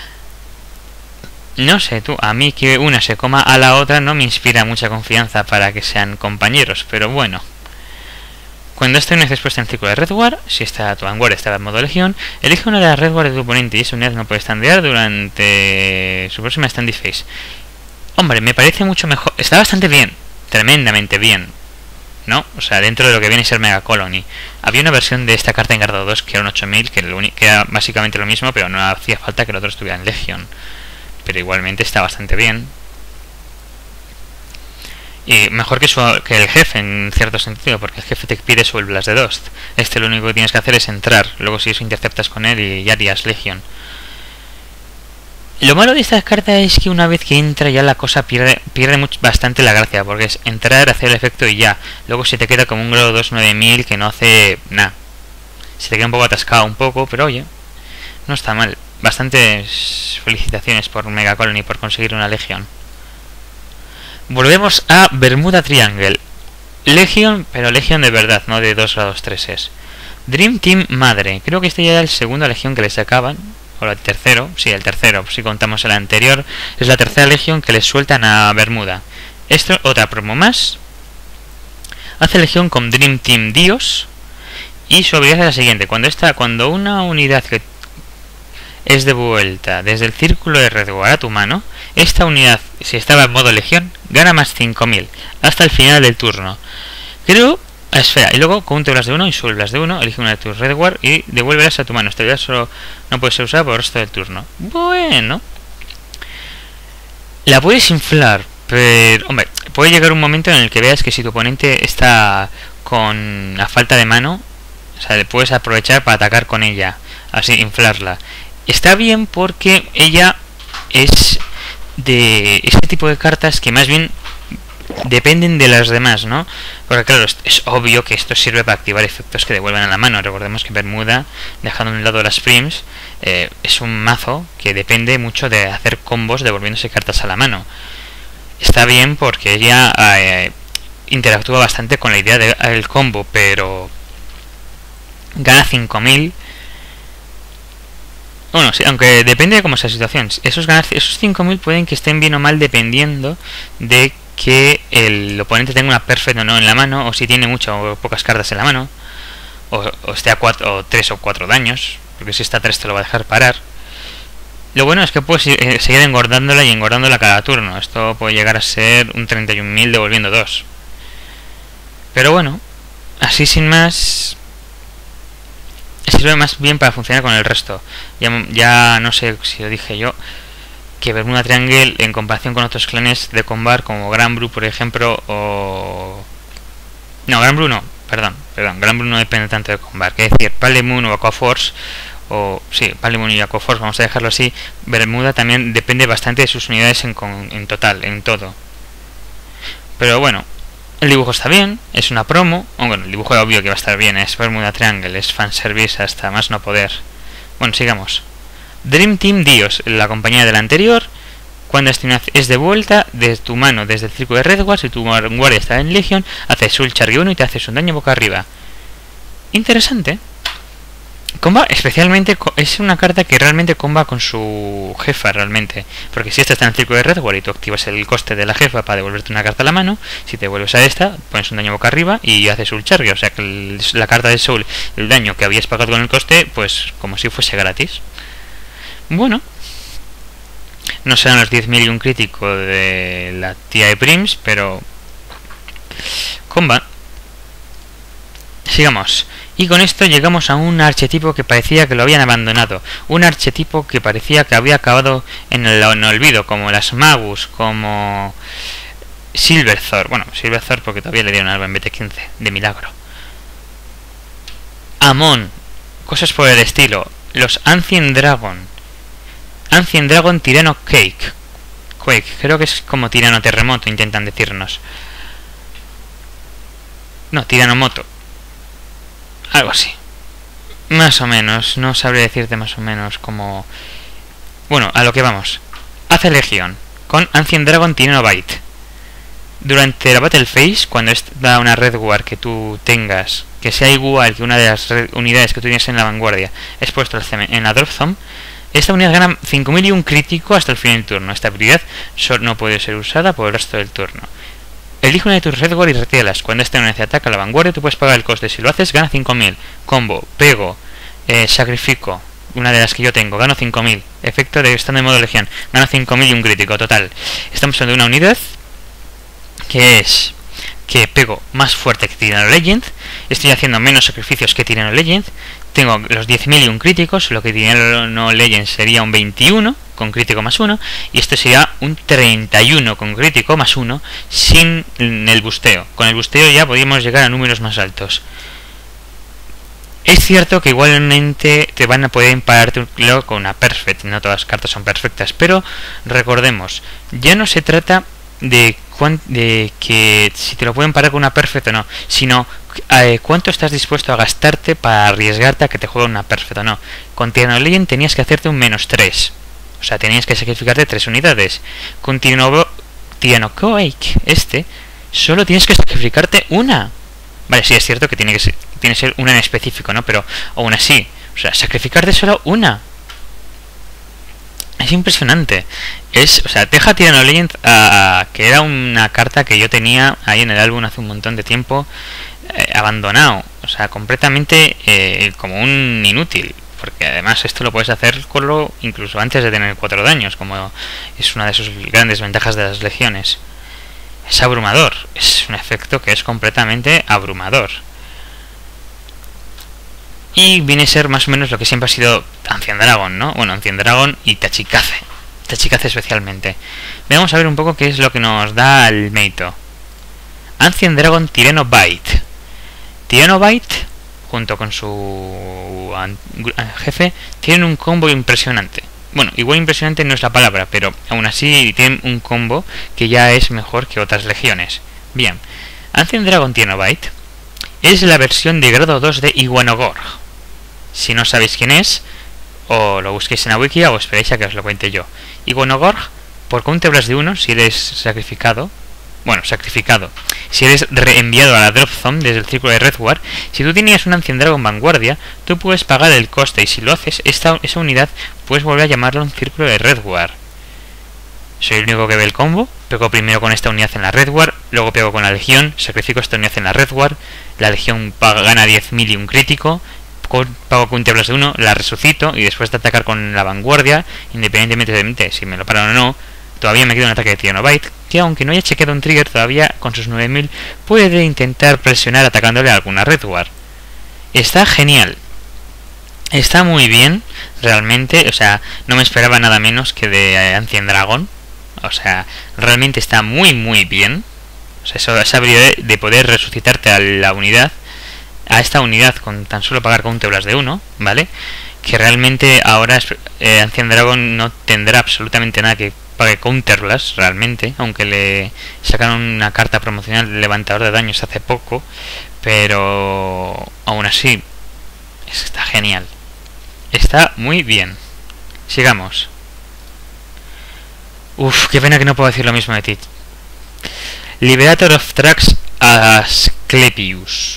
A: No sé, tú. A mí que una se coma a la otra no me inspira mucha confianza para que sean compañeros. Pero bueno. Cuando esta unidad es puesta en círculo de Red Guard, si está tu vanguardia está en modo legión, elige una de las Red Guard de tu oponente y esa unidad no puede standear durante su próxima standy phase. Hombre, me parece mucho mejor. Está bastante bien, tremendamente bien, ¿no? O sea, dentro de lo que viene a ser Mega Colony. Había una versión de esta carta en Gardo dos que era un ocho mil, que, lo que era básicamente lo mismo, pero no hacía falta que el otro estuviera en legión. Pero igualmente está bastante bien. Y mejor que, su, que el jefe, en cierto sentido, porque el jefe te pide Soul Blast de dos. Este lo único que tienes que hacer es entrar. Luego si eso interceptas con él y ya harías Legion. Lo malo de esta carta es que una vez que entra ya la cosa pierde, pierde mucho, bastante la gracia, porque es entrar, hacer el efecto y ya. Luego se te queda como un grado dos nueve mil que no hace nada. Se te queda un poco atascado un poco, pero oye, no está mal. Bastantes felicitaciones por Mega Colony por conseguir una Legion. Volvemos a Bermuda Triangle. Legion, pero Legion de verdad, no de dos grados tres es. Dream Team Madre. Creo que este ya era el segundo Legion que le sacaban. O el tercero, sí, el tercero, si contamos el anterior. Es la tercera Legion que le sueltan a Bermuda. Esto, otra promo más. Hace Legion con Dream Team Dios. Y su habilidad es la siguiente. Cuando, esta, cuando una unidad que es de vuelta desde el círculo de Red Guard a tu mano, esta unidad, si estaba en modo legión, gana más cinco mil hasta el final del turno. Creo... Espera, y luego Counter Blast de uno y Soul Blast de uno, elige una de tus Red Guard y devuélvelas a tu mano. Esta unidad solo no puede ser usada por el resto del turno. Bueno, la puedes inflar, pero... Hombre, puede llegar un momento en el que veas que si tu oponente está con la falta de mano, o sea, le puedes aprovechar para atacar con ella, así, inflarla. Está bien porque ella es de este tipo de cartas que más bien dependen de las demás, ¿no? Porque claro, es, es obvio que esto sirve para activar efectos que devuelven a la mano. Recordemos que Bermuda, dejando a un lado las prims, eh, es un mazo que depende mucho de hacer combos devolviéndose cartas a la mano. Está bien porque ella eh, interactúa bastante con la idea del combo, pero gana cinco mil. Bueno, sí, aunque depende de cómo sea la situación. Esos, esos cinco mil pueden que estén bien o mal dependiendo de que el oponente tenga una perfect o no en la mano, o si tiene muchas o pocas cartas en la mano, o, o esté a cuatro, o tres o cuatro daños, porque si está a tres te lo va a dejar parar. Lo bueno es que puedes eh, seguir engordándola y engordándola cada turno. Esto puede llegar a ser un treinta y un mil devolviendo dos. Pero bueno, así sin más, sirve más bien para funcionar con el resto. Ya, ya no sé si lo dije yo, que Bermuda Triangle en comparación con otros clanes de combat como Granblue, por ejemplo, o... No, Granblue no, perdón, perdón, Granblue no depende tanto de combat. Es decir, Palemon o Aquaforce, o sí, Palemon y Aquaforce, vamos a dejarlo así. Bermuda también depende bastante de sus unidades en, con, en total, en todo. Pero bueno, el dibujo está bien, es una promo. Oh, bueno, el dibujo es obvio que va a estar bien, es Bermuda Triangle, es fanservice hasta más no poder. Bueno, sigamos. Dream Team Dios, la compañía de la anterior. Cuando es de vuelta de tu mano desde el círculo de Redguard, si tu guardia está en Legion, haces Soul Charge uno y te haces un daño boca arriba. Interesante. Comba, especialmente, es una carta que realmente comba con su jefa, realmente. Porque si esta está en el círculo de Redguard y tú activas el coste de la jefa para devolverte una carta a la mano, si te vuelves a esta, pones un daño boca arriba y haces Soul Charge. O sea que el, la carta de Soul, el daño que habías pagado con el coste, pues como si fuese gratis. Bueno, no serán los diez mil y un crítico de la tía de Prims, pero comba. Sigamos. Y con esto llegamos a un archetipo que parecía que lo habían abandonado. Un archetipo que parecía que había acabado en el, en el olvido, como las Magus, como Silverthor. Bueno, Silverthor porque todavía le dieron algo en B T quince, de milagro. Amon, cosas por el estilo. Los Ancient Dragon. Ancient Dragon Tirano Cake. Quake, creo que es como Tirano Terremoto, intentan decirnos. No, Tirano Moto. Algo así. Más o menos, no sabré decirte más o menos como... Bueno, a lo que vamos. Hace Legión con Ancient Dragon Tirano Bite. Durante la Battle Phase, cuando da una Redguard que tú tengas, que sea igual que una de las unidades que tú tienes en la vanguardia, es puesto en la Drop Zone, esta unidad gana cinco mil y un crítico hasta el fin del turno. Esta habilidad no puede ser usada por el resto del turno. Elige una de tus Redguard y retíralas. Cuando esta unidad ataca a la vanguardia, tú puedes pagar el coste. Si lo haces, gana cinco mil. Combo, pego, eh, sacrifico. Una de las que yo tengo, gano cinco mil. Efecto de estando en modo legión. Gano cinco mil y un crítico, total. Estamos hablando de una unidad que es que pego más fuerte que Tirano Legend. Estoy haciendo menos sacrificios que Tirano Legend. Tengo los diez mil y un críticos, lo que Tirano Legend sería un veintiuno con crítico más uno, y esto sería un treinta y uno con crítico más uno sin el busteo. Con el busteo ya podríamos llegar a números más altos. Es cierto que igualmente te van a poder impararte luego con una perfect, no todas las cartas son perfectas, pero recordemos, ya no se trata de, de que si te lo pueden parar con una perfect o no, sino eh, cuánto estás dispuesto a gastarte para arriesgarte a que te juegue una perfect o no. Con Tirano Legend tenías que hacerte un menos tres, o sea, tenías que sacrificarte tres unidades. Con Tirano, Tirano Quake, este, solo tienes que sacrificarte una. Vale, sí es cierto que tiene que ser, tiene que ser una en específico, ¿no? Pero aún así, o sea, sacrificarte solo una. Es impresionante. Es, o sea, deja Tirano Legend a, a, que era una carta que yo tenía ahí en el álbum hace un montón de tiempo, eh, abandonado. O sea, completamente eh, como un inútil. Porque además esto lo puedes hacer con lo, incluso antes de tener cuatro daños, como es una de sus grandes ventajas de las legiones. Es abrumador. Es un efecto que es completamente abrumador. Y viene a ser más o menos lo que siempre ha sido Ancient Dragon, ¿no? Bueno, Ancient Dragon y Tachikaze. Tachikaze especialmente. Vamos a ver un poco qué es lo que nos da el Meito. Ancient Dragon Tirano Bite. Tirano Bite, junto con su jefe, tienen un combo impresionante. Bueno, igual impresionante no es la palabra, pero aún así tienen un combo que ya es mejor que otras legiones. Bien, Ancient Dragon Tirano Bite es la versión de grado dos de Iguanogorg. Si no sabéis quién es, o lo busquéis en la wiki o esperéis a que os lo cuente yo. Iguanogorg, por counterblast de uno, si eres sacrificado, bueno, sacrificado, si eres reenviado a la Drop Zone desde el círculo de Redguard, si tú tenías un Ancient Dragon vanguardia, tú puedes pagar el coste, y si lo haces, esta, esa unidad puedes volver a llamarlo un círculo de Redguard. Soy el único que ve el combo. Pego primero con esta unidad en la Redguard, luego pego con la Legión, sacrifico esta unidad en la Redguard, la Legión paga, gana diez mil y un crítico, pago con tablas de uno, la resucito y después de atacar con la vanguardia, independientemente de si me lo paran o no, todavía me queda un ataque de Tianovite, que aunque no haya chequeado un trigger todavía con sus nueve mil puede intentar presionar atacándole a alguna Redguard. Está genial. Está muy bien, realmente, o sea, no me esperaba nada menos que de Ancient Dragon. O sea, realmente está muy muy bien. O sea, eso, esa habilidad de poder resucitarte a la unidad, a esta unidad con tan solo pagar con un Teulas de uno, ¿vale? Que realmente ahora eh, Ancient Dragon no tendrá absolutamente nada que pague counterblast realmente, aunque le sacaron una carta promocional levantador de daños hace poco, pero aún así está genial. Está muy bien. Sigamos. Uf, qué pena que no puedo decir lo mismo de ti. Liberator of Thrax Asclepius.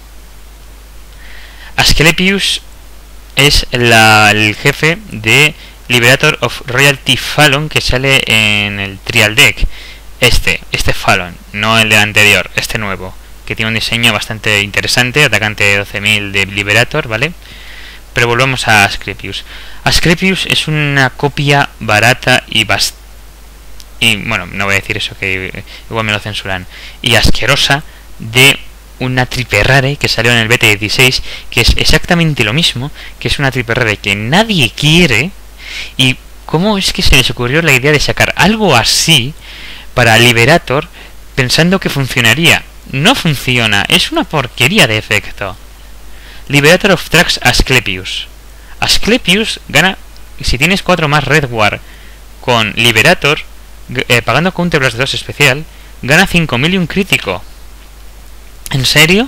A: Asclepius es la, el jefe de Liberator of Royalty Fallon que sale en el Trial Deck. Este, este Fallon, no el de anterior, este nuevo, que tiene un diseño bastante interesante, atacante de doce mil de Liberator, ¿vale? Pero volvamos a Asclepius. Asclepius es una copia barata y bastante... Y bueno, no voy a decir eso, que igual me lo censuran. Y asquerosa de una triple rare que salió en el B T dieciséis, que es exactamente lo mismo, que es una triple rare que nadie quiere. Y cómo es que se les ocurrió la idea de sacar algo así para Liberator pensando que funcionaría. No funciona, es una porquería de efecto. Liberator of Thrax Asclepius. Asclepius gana, si tienes cuatro más Redguard con Liberator, eh, pagando con un Teulas de dos especial, gana cinco mil y un crítico. ¿En serio?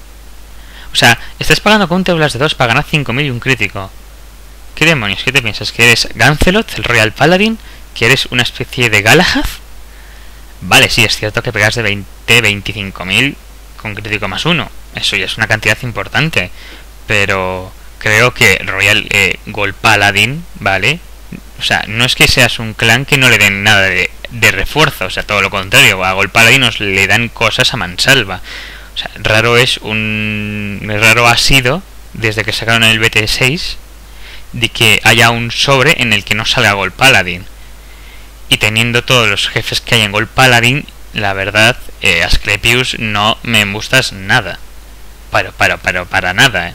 A: O sea, estás pagando con un Teulas de dos para ganar cinco mil y un crítico. ¿Qué demonios? ¿Qué te piensas? ¿Que eres Gancelot, el Royal Paladin? ¿Que eres una especie de Galahad? Vale, sí, es cierto que pegas de veinte a veinticinco mil con crítico más uno. Eso ya es una cantidad importante. Pero creo que Royal eh, Gold Paladin, ¿vale? O sea, no es que seas un clan que no le den nada de, de refuerzo. O sea, todo lo contrario. A Gold Paladin nos le dan cosas a mansalva. O sea, raro es un... Raro ha sido, desde que sacaron el B T seis, de que haya un sobre en el que no salga Gold Paladin. Y teniendo todos los jefes que hay en Gold Paladin, la verdad, eh, Asclepius no me gustas nada. Pero, pero, pero, para nada, eh.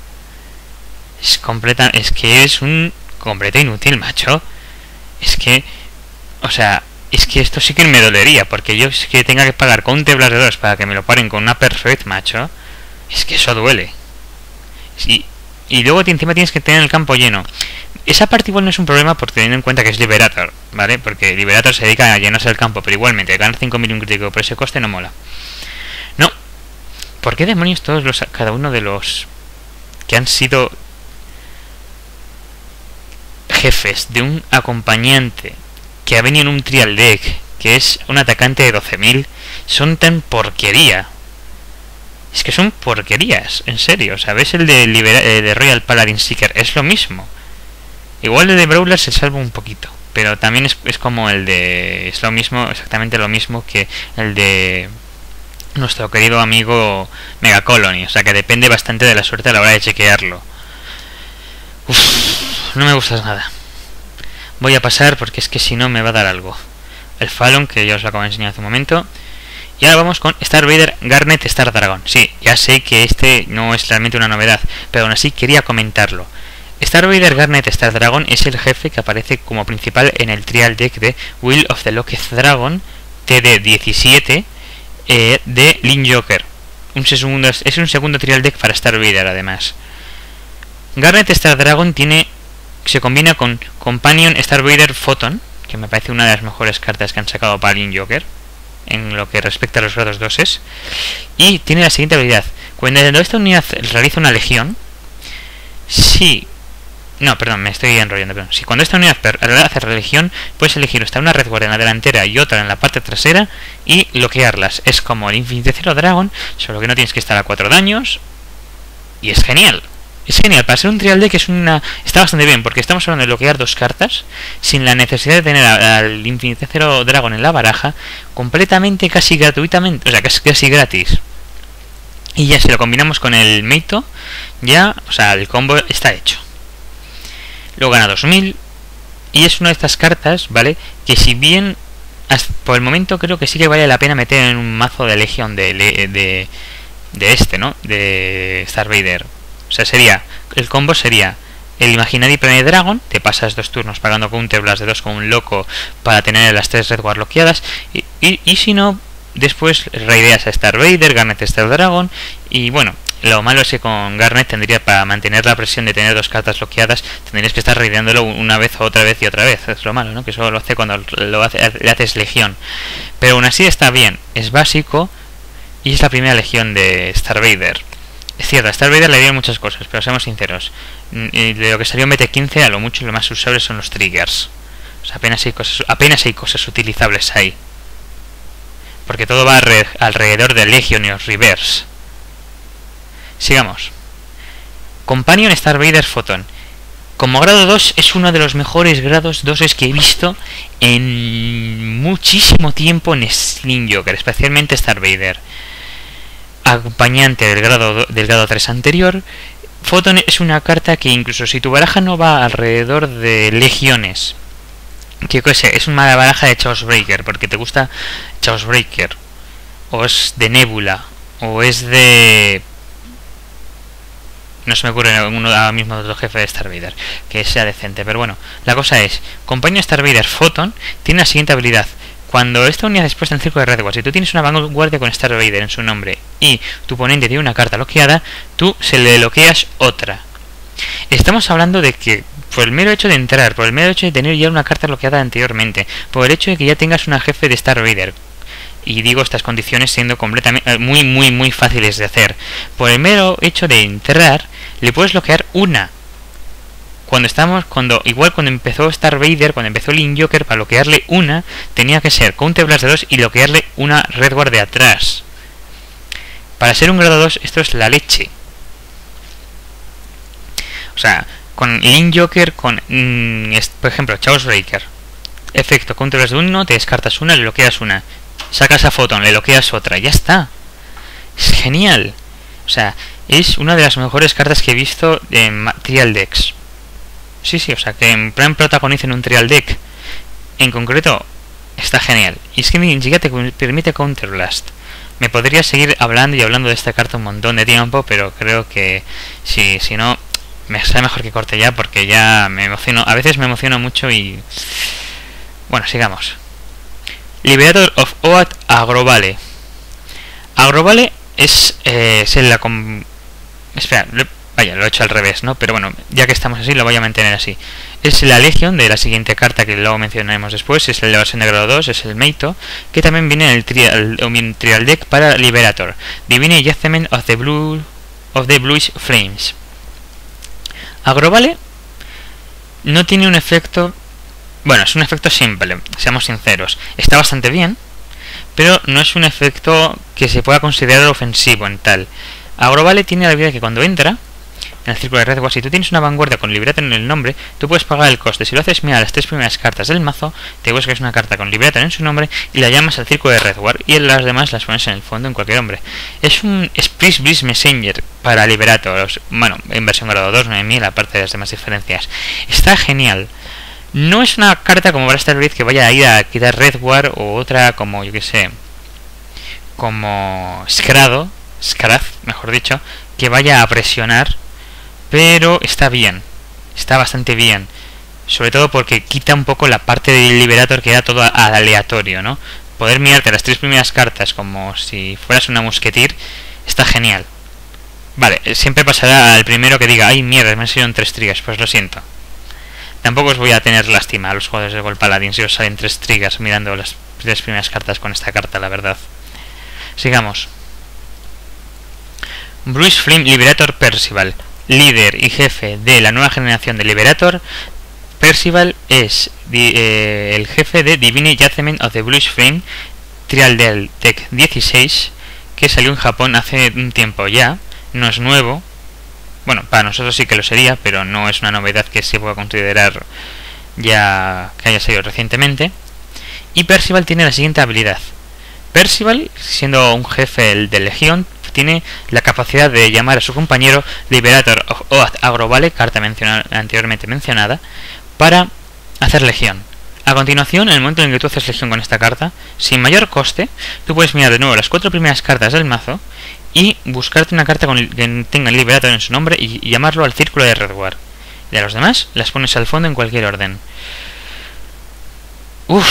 A: Es completa... Es que es un... completo inútil, macho. Es que... O sea... Es que esto sí que me dolería. Porque yo es que tenga que pagar con un Teulas de dos para que me lo paren con una Perfect, macho. Es que eso duele. Y, y luego encima tienes que tener el campo lleno. Esa parte igual no es un problema porque teniendo en cuenta que es Liberator, ¿vale? Porque Liberator se dedica a llenarse el campo. Pero igualmente, ganar cinco mil y un crítico por ese coste no mola. No. ¿Por qué demonios todos los... cada uno de los... que han sido... jefes de un acompañante que ha venido en un trial deck, que es un atacante de doce mil, son tan porquería? Es que son porquerías, en serio. ¿Sabes? El de, Libera eh, de Royal Paladin Seeker es lo mismo. Igual el de Brawler se salva un poquito, pero también es, es como el de... es lo mismo, exactamente lo mismo que el de nuestro querido amigo Megacolony. O sea que depende bastante de la suerte a la hora de chequearlo. Uff, no me gustas nada. Voy a pasar porque es que si no me va a dar algo. El Fallon, que ya os lo acabo de enseñar hace un momento. Y ahora vamos con Star Vader Garnet Star Dragon. Sí, ya sé que este no es realmente una novedad, pero aún así quería comentarlo. Star Vader Garnet Star Dragon es el jefe que aparece como principal en el trial deck de Will of the Locked Dragon T D diecisiete eh, de Link Joker. Un segundo, es un segundo trial deck para Star Vader además. Garnet Star Dragon tiene, se combina con Companion Star Vader Photon, que me parece una de las mejores cartas que han sacado para Link Joker en lo que respecta a los grados doses. Y tiene la siguiente habilidad: cuando esta unidad realiza una legión, si... No, perdón, me estoy enrollando, perdón. Si cuando esta unidad hace religión, puedes elegir hasta una Redguard en la delantera y otra en la parte trasera y bloquearlas. Es como el Infinite Zero Dragon, solo que no tienes que estar a cuatro daños. Y es genial. Es genial, para ser un trial deck es una... está bastante bien, porque estamos hablando de bloquear dos cartas sin la necesidad de tener al Infinite Zero Dragon en la baraja, completamente, casi gratuitamente, o sea, casi, casi gratis. Y ya si lo combinamos con el Meito, ya, o sea, el combo está hecho. Luego gana dos mil, y es una de estas cartas, ¿vale? Que si bien, hasta por el momento creo que sí que vale la pena meter en un mazo de Legion de, de, de este, ¿no? De Star Vader. O sea, sería, el combo sería el Imaginary Planet Dragon, te pasas dos turnos pagando Counter Blast de dos como un loco para tener las tres Redguard bloqueadas, y, y, y si no, después raideas a Star Vader, Garnet Star Dragon, y bueno, lo malo es que con Garnet tendría, para mantener la presión de tener dos cartas bloqueadas, tendrías que estar raideándolo una vez, otra vez y otra vez, es lo malo, ¿no? Que eso lo hace cuando lo hace, le haces Legión. Pero aún así está bien, es básico, y es la primera Legión de Star Vader. Es cierto, a Star Vader le dieron muchas cosas, pero seamos sinceros. De lo que salió en B T quince, a lo mucho lo más usables son los triggers. O sea, apenas hay cosas, apenas hay cosas utilizables ahí. Porque todo va alrededor de Legionnaires Reverse. Sigamos. Companion Star Vader Photon. Como grado dos es uno de los mejores grados dos que he visto en muchísimo tiempo en Slim Joker, especialmente Star Vader. Acompañante del grado del grado tres anterior, Photon es una carta que incluso si tu baraja no va alrededor de legiones, que sé, es una baraja de Chaosbreaker porque te gusta Chaosbreaker, o es de Nebula, o es de... no se me ocurre uno ahora mismo de otro jefe de Star Vader que sea decente, pero bueno, la cosa es, compañero Star Vader Photon tiene la siguiente habilidad. Cuando esta unidad es puesta en círculo de Redguard, si tú tienes una vanguardia con Star Vader en su nombre y tu oponente tiene una carta bloqueada, tú se le bloqueas otra. Estamos hablando de que por el mero hecho de entrar, por el mero hecho de tener ya una carta bloqueada anteriormente, por el hecho de que ya tengas una jefe de Star Vader, y digo estas condiciones siendo completamente muy muy muy fáciles de hacer, por el mero hecho de entrar le puedes bloquear una. Cuando estamos, cuando igual cuando empezó Star Vader, cuando empezó Link Joker, para bloquearle una, tenía que ser Counter Blast de dos y bloquearle una Redguard de atrás. Para ser un grado dos, esto es la leche. O sea, con Link Joker, con, mmm, por ejemplo, Chaosbreaker. Efecto, Counter Blast de uno, te descartas una, le bloqueas una. Sacas a Photon, le bloqueas otra, ya está. Es genial. O sea, es una de las mejores cartas que he visto en Trial Decks. Sí, sí, o sea, que en plan protagonicen un trial deck en concreto está genial. Y es que ni siquiera te permite Counter Blast. Me podría seguir hablando y hablando de esta carta un montón de tiempo, pero creo que si, si no, me sale mejor que corte ya, porque ya me emociono. A veces me emociono mucho y... bueno, sigamos. Liberator of Oath Agrovale. Agrovale es, eh, es la... Com Espera, vaya, lo he hecho al revés, ¿no? Pero bueno, ya que estamos así, lo voy a mantener así. Es la Legion de la siguiente carta que luego mencionaremos después. Es la versión de grado dos, es el Meito, que también viene en el trial, el trial deck para Liberator. Divine Judgment of the Blue of the Bluish Flames. Agrovale no tiene un efecto... bueno, es un efecto simple, seamos sinceros. Está bastante bien, pero no es un efecto que se pueda considerar ofensivo en tal. Agrovale tiene la habilidad que cuando entra en el círculo de Redguard, si tú tienes una vanguardia con Liberator en el nombre, tú puedes pagar el coste. Si lo haces mirar las tres primeras cartas del mazo, te buscas una carta con Liberator en su nombre y la llamas al círculo de Redguard, y las demás las pones en el fondo en cualquier hombre. Es un Split Breeze Messenger para Liberator, bueno, en versión grado dos, nueve mil, aparte de las demás diferencias. Está genial. No es una carta como Blaster Blade que vaya a ir a quitar Redguard, o otra como, yo que sé, como Scrado, Scrad, mejor dicho, que vaya a presionar, pero está bien, está bastante bien, sobre todo porque quita un poco la parte del Liberator que era todo aleatorio, ¿no? Poder mirarte las tres primeras cartas como si fueras una musketir está genial. Vale, siempre pasará al primero que diga, ay mierda, me han salido tres triggers, pues lo siento. Tampoco os voy a tener lástima a los jugadores de Gold Paladin si os salen tres triggers mirando las tres primeras cartas con esta carta, la verdad. Sigamos. Bruce Flame Liberator Percival, líder y jefe de la nueva generación de Liberator. Percival es eh, el jefe de Divine Judgment of the Bluish Flame, Trial del Deck dieciséis, que salió en Japón hace un tiempo ya, no es nuevo, Bueno, para nosotros sí que lo sería, pero no es una novedad que se pueda considerar ya que haya salido recientemente. Y Percival tiene la siguiente habilidad. Percival, siendo un jefe de Legión, tiene la capacidad de llamar a su compañero Liberator o Agrovale, carta menciona, anteriormente mencionada, para hacer Legión. A continuación, en el momento en que tú haces Legión con esta carta, sin mayor coste, tú puedes mirar de nuevo las cuatro primeras cartas del mazo y buscarte una carta con, que tenga el Liberator en su nombre y, y llamarlo al círculo de Redguard. Y a los demás las pones al fondo en cualquier orden. Uff.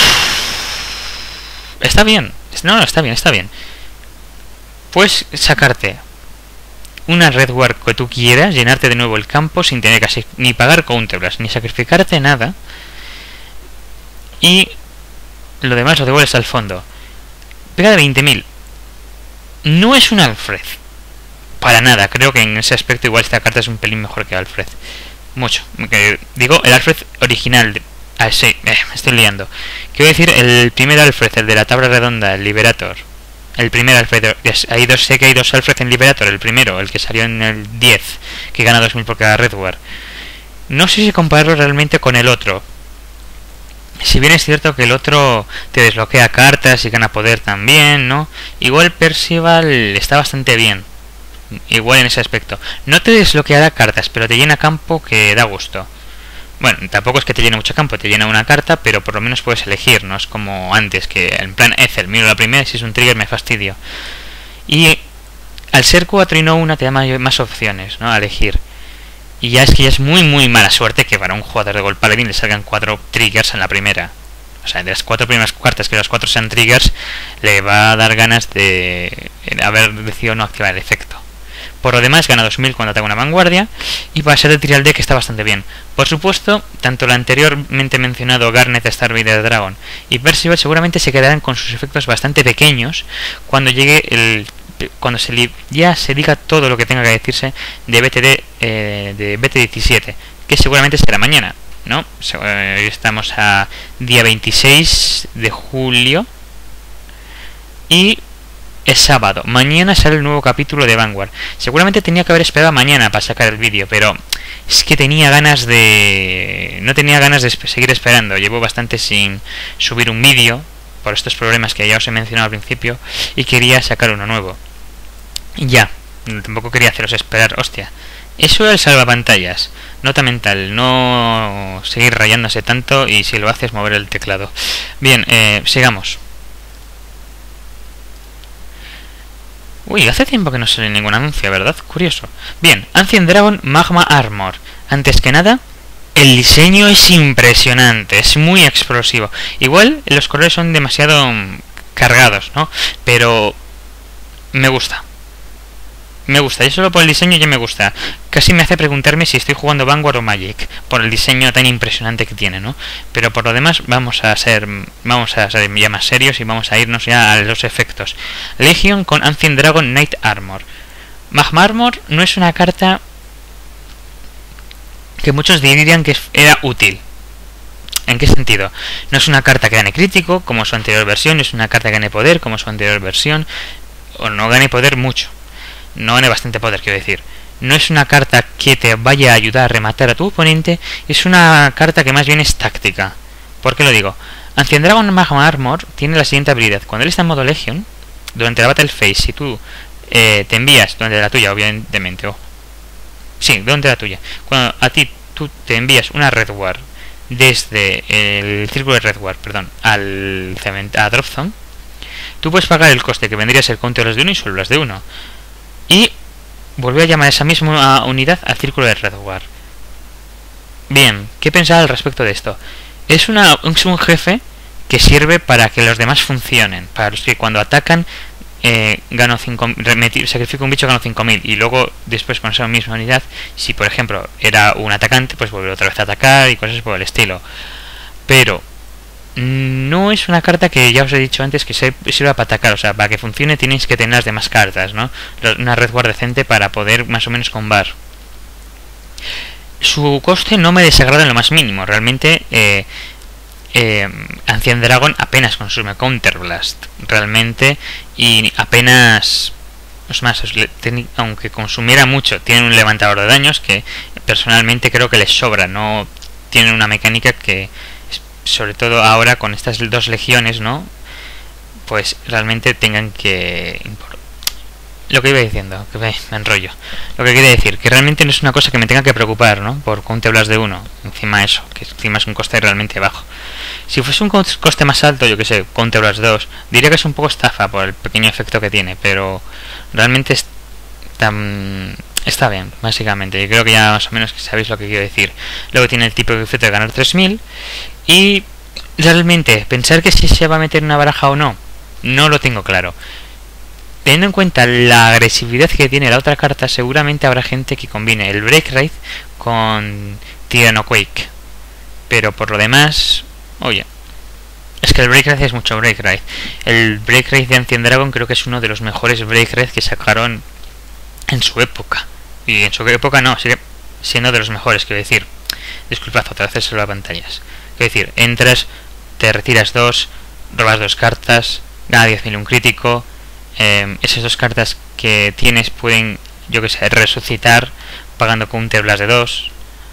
A: Está bien. No, no, está bien, está bien. Puedes sacarte una Redguard que tú quieras, llenarte de nuevo el campo sin tener casi ni pagar counterblast, ni sacrificarte nada. Y lo demás lo devuelves al fondo. Pega de veinte mil. No es un Alfred. Para nada. Creo que en ese aspecto igual esta carta es un pelín mejor que Alfred. Mucho. Que, digo, el Alfred original. Ah, sí, eh, me estoy liando. Quiero decir, el primer Alfred, el de la tabla redonda, el Liberator. El primer Alfred. Hay dos, sé que hay dos Alfred en Liberator. El primero, el que salió en el diez, que gana dos mil por cada Redguard. No sé si compararlo realmente con el otro. Si bien es cierto que el otro te desbloquea cartas y gana poder también, ¿no? Igual Percival está bastante bien. Igual en ese aspecto. No te desbloqueará cartas, pero te llena campo que da gusto. Bueno, tampoco es que te llene mucho campo, te llena una carta, pero por lo menos puedes elegir, no es como antes, que en plan Ethel, miro la primera y si es un trigger me fastidio. Y al ser cuatro y no una te da más opciones, ¿no? A elegir. Y ya es que ya es muy muy mala suerte que para un jugador de Gold Paladin le salgan cuatro triggers en la primera. O sea, de las cuatro primeras cartas que las cuatro sean triggers, le va a dar ganas de haber decidido no activar el efecto. Por lo demás, gana dos mil cuando ataca una vanguardia, y para ser de tirar deck está bastante bien. Por supuesto, tanto el anteriormente mencionado Garnet, Starvader Dragon y Percival seguramente se quedarán con sus efectos bastante pequeños cuando llegue el... cuando se ya se diga todo lo que tenga que decirse de B T D eh, de B T diecisiete, que seguramente será mañana, ¿no? Hoy estamos a día veintiséis de julio y es sábado. Mañana sale el nuevo capítulo de Vanguard. Seguramente tenía que haber esperado mañana para sacar el vídeo, pero es que tenía ganas de... no tenía ganas de seguir esperando. Llevo bastante sin subir un vídeo por estos problemas que ya os he mencionado al principio y quería sacar uno nuevo. Y ya, tampoco quería haceros esperar. Hostia, eso es el salvapantallas. Nota mental, no seguir rayándose tanto y si lo haces mover el teclado. Bien, eh, sigamos. Uy, hace tiempo que no sale ningún anuncio, ¿verdad? Curioso. Bien, Ancient Dragon Magma Armor. Antes que nada, el diseño es impresionante, es muy explosivo. Igual los colores son demasiado cargados, ¿no? Pero me gusta. Me gusta, y solo por el diseño ya me gusta. Casi me hace preguntarme si estoy jugando Vanguard o Magic, por el diseño tan impresionante que tiene, ¿no? Pero por lo demás vamos a ser vamos a ser ya más serios y vamos a irnos ya a los efectos. Legion con Ancient Dragon Knight Armor. Magma Armor no es una carta que muchos dirían que era útil. ¿En qué sentido? No es una carta que gane crítico, como su anterior versión, es una carta que gane poder, como su anterior versión, o no gane poder mucho. No gane bastante poder, quiero decir. No es una carta que te vaya a ayudar a rematar a tu oponente, es una carta que más bien es táctica. ¿Por qué lo digo? Ancient Dragon Magma Armor tiene la siguiente habilidad. Cuando él está en modo Legion, durante la Battle Phase, si tú eh, te envías, durante la tuya, obviamente, oh. Sí, durante la tuya. Cuando a ti tú te envías una Redguard desde el círculo de Redguard, perdón, al a Drop Zone, tú puedes pagar el coste que vendría a ser counterblast de uno y solo de uno. Y volver a llamar a esa misma unidad al círculo de Redguard. Bien, ¿qué pensar al respecto de esto? Es, una, es un jefe que sirve para que los demás funcionen. Para los que cuando atacan eh, gano cinco, sacrifico un bicho, gano cinco mil. Y luego, después con esa misma unidad, si por ejemplo era un atacante, pues vuelve otra vez a atacar y cosas por el estilo. Pero no es una carta que ya os he dicho antes que sirva para atacar, o sea, para que funcione tenéis que tener las demás cartas, ¿no? Una Redguard decente para poder más o menos combar. Su coste no me desagrada en lo más mínimo, realmente eh, eh, Ancient Dragon apenas consume Counterblast, realmente, y apenas los mazos, aunque consumiera mucho, tienen un levantador de daños que personalmente creo que les sobra. No tienen una mecánica que, sobre todo ahora con estas dos legiones, ¿no? Pues realmente tengan que... Lo que iba diciendo, que me, me enrollo. Lo que quiere decir, que realmente no es una cosa que me tenga que preocupar, ¿no? Por Counter Blast de uno. Encima eso, que encima es un coste realmente bajo. Si fuese un coste más alto, yo que sé, Counter Blast dos, diría que es un poco estafa por el pequeño efecto que tiene, pero realmente está, está bien, básicamente. Yo creo que ya más o menos que sabéis lo que quiero decir. Luego tiene el tipo de efecto de ganar tres mil. Y realmente, pensar que si se va a meter una baraja o no, no lo tengo claro. Teniendo en cuenta la agresividad que tiene la otra carta, seguramente habrá gente que combine el Break Raid con Tyranno Quake. Pero por lo demás, oye, es que el Break Raid es mucho Break Raid. El Break Raid de Ancient Dragon creo que es uno de los mejores Break Raid que sacaron en su época. Y en su época no, sigue siendo de los mejores, quiero decir. Disculpad, otra vez sobre las pantallas. Quiero decir, entras, te retiras dos, robas dos cartas, gana diez mil un crítico. Eh, esas dos cartas que tienes pueden, yo que sé, resucitar pagando Counter Blast de dos.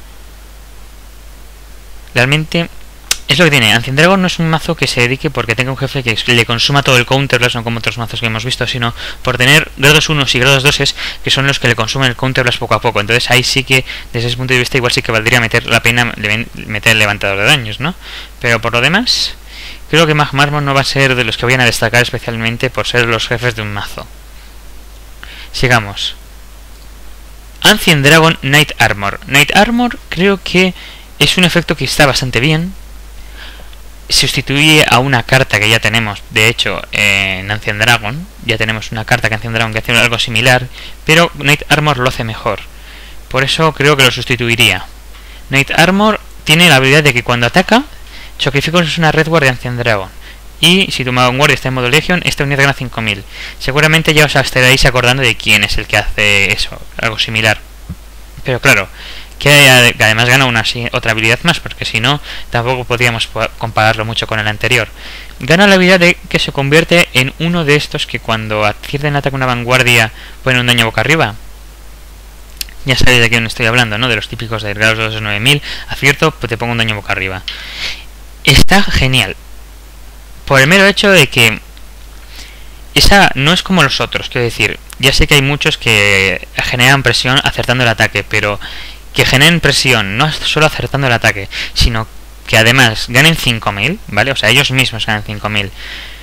A: Realmente es lo que tiene. Ancient Dragon no es un mazo que se dedique porque tenga un jefe que le consuma todo el Counter Blast, no como otros mazos que hemos visto, sino por tener grados uno y grados dos que son los que le consumen el Counter Blast poco a poco. Entonces ahí sí que, desde ese punto de vista, igual sí que valdría meter la pena meter el levantador de daños, ¿no? Pero por lo demás, creo que Magma Armor no va a ser de los que vayan a destacar especialmente por ser los jefes de un mazo. Sigamos. Ancient Dragon Knight Armor. Knight Armor creo que es un efecto que está bastante bien. Sustituye a una carta que ya tenemos, de hecho, en Ancient Dragon. Ya tenemos una carta que Ancient Dragon que hace algo similar, pero Knight Armor lo hace mejor. Por eso creo que lo sustituiría. Knight Armor tiene la habilidad de que cuando ataca, Sacrificos es una Red Guard de Ancient Dragon. Y si tu Vanguard está en modo Legion, esta unidad gana cinco mil. Seguramente ya os estaréis acordando de quién es el que hace eso, algo similar. Pero claro, que además gana una otra habilidad más, porque si no, tampoco podríamos compararlo mucho con el anterior. Gana la habilidad de que se convierte en uno de estos que cuando acierten ataque una vanguardia ponen un daño boca arriba. Ya sabéis de quién estoy hablando, ¿no? De los típicos de grados dos de nueve mil. Acierto, pues te pongo un daño boca arriba. Está genial. Por el mero hecho de que esa no es como los otros, quiero decir, ya sé que hay muchos que generan presión acertando el ataque, pero que generen presión no solo acertando el ataque, sino que además ganen cinco mil, ¿vale? O sea, ellos mismos ganan cinco mil.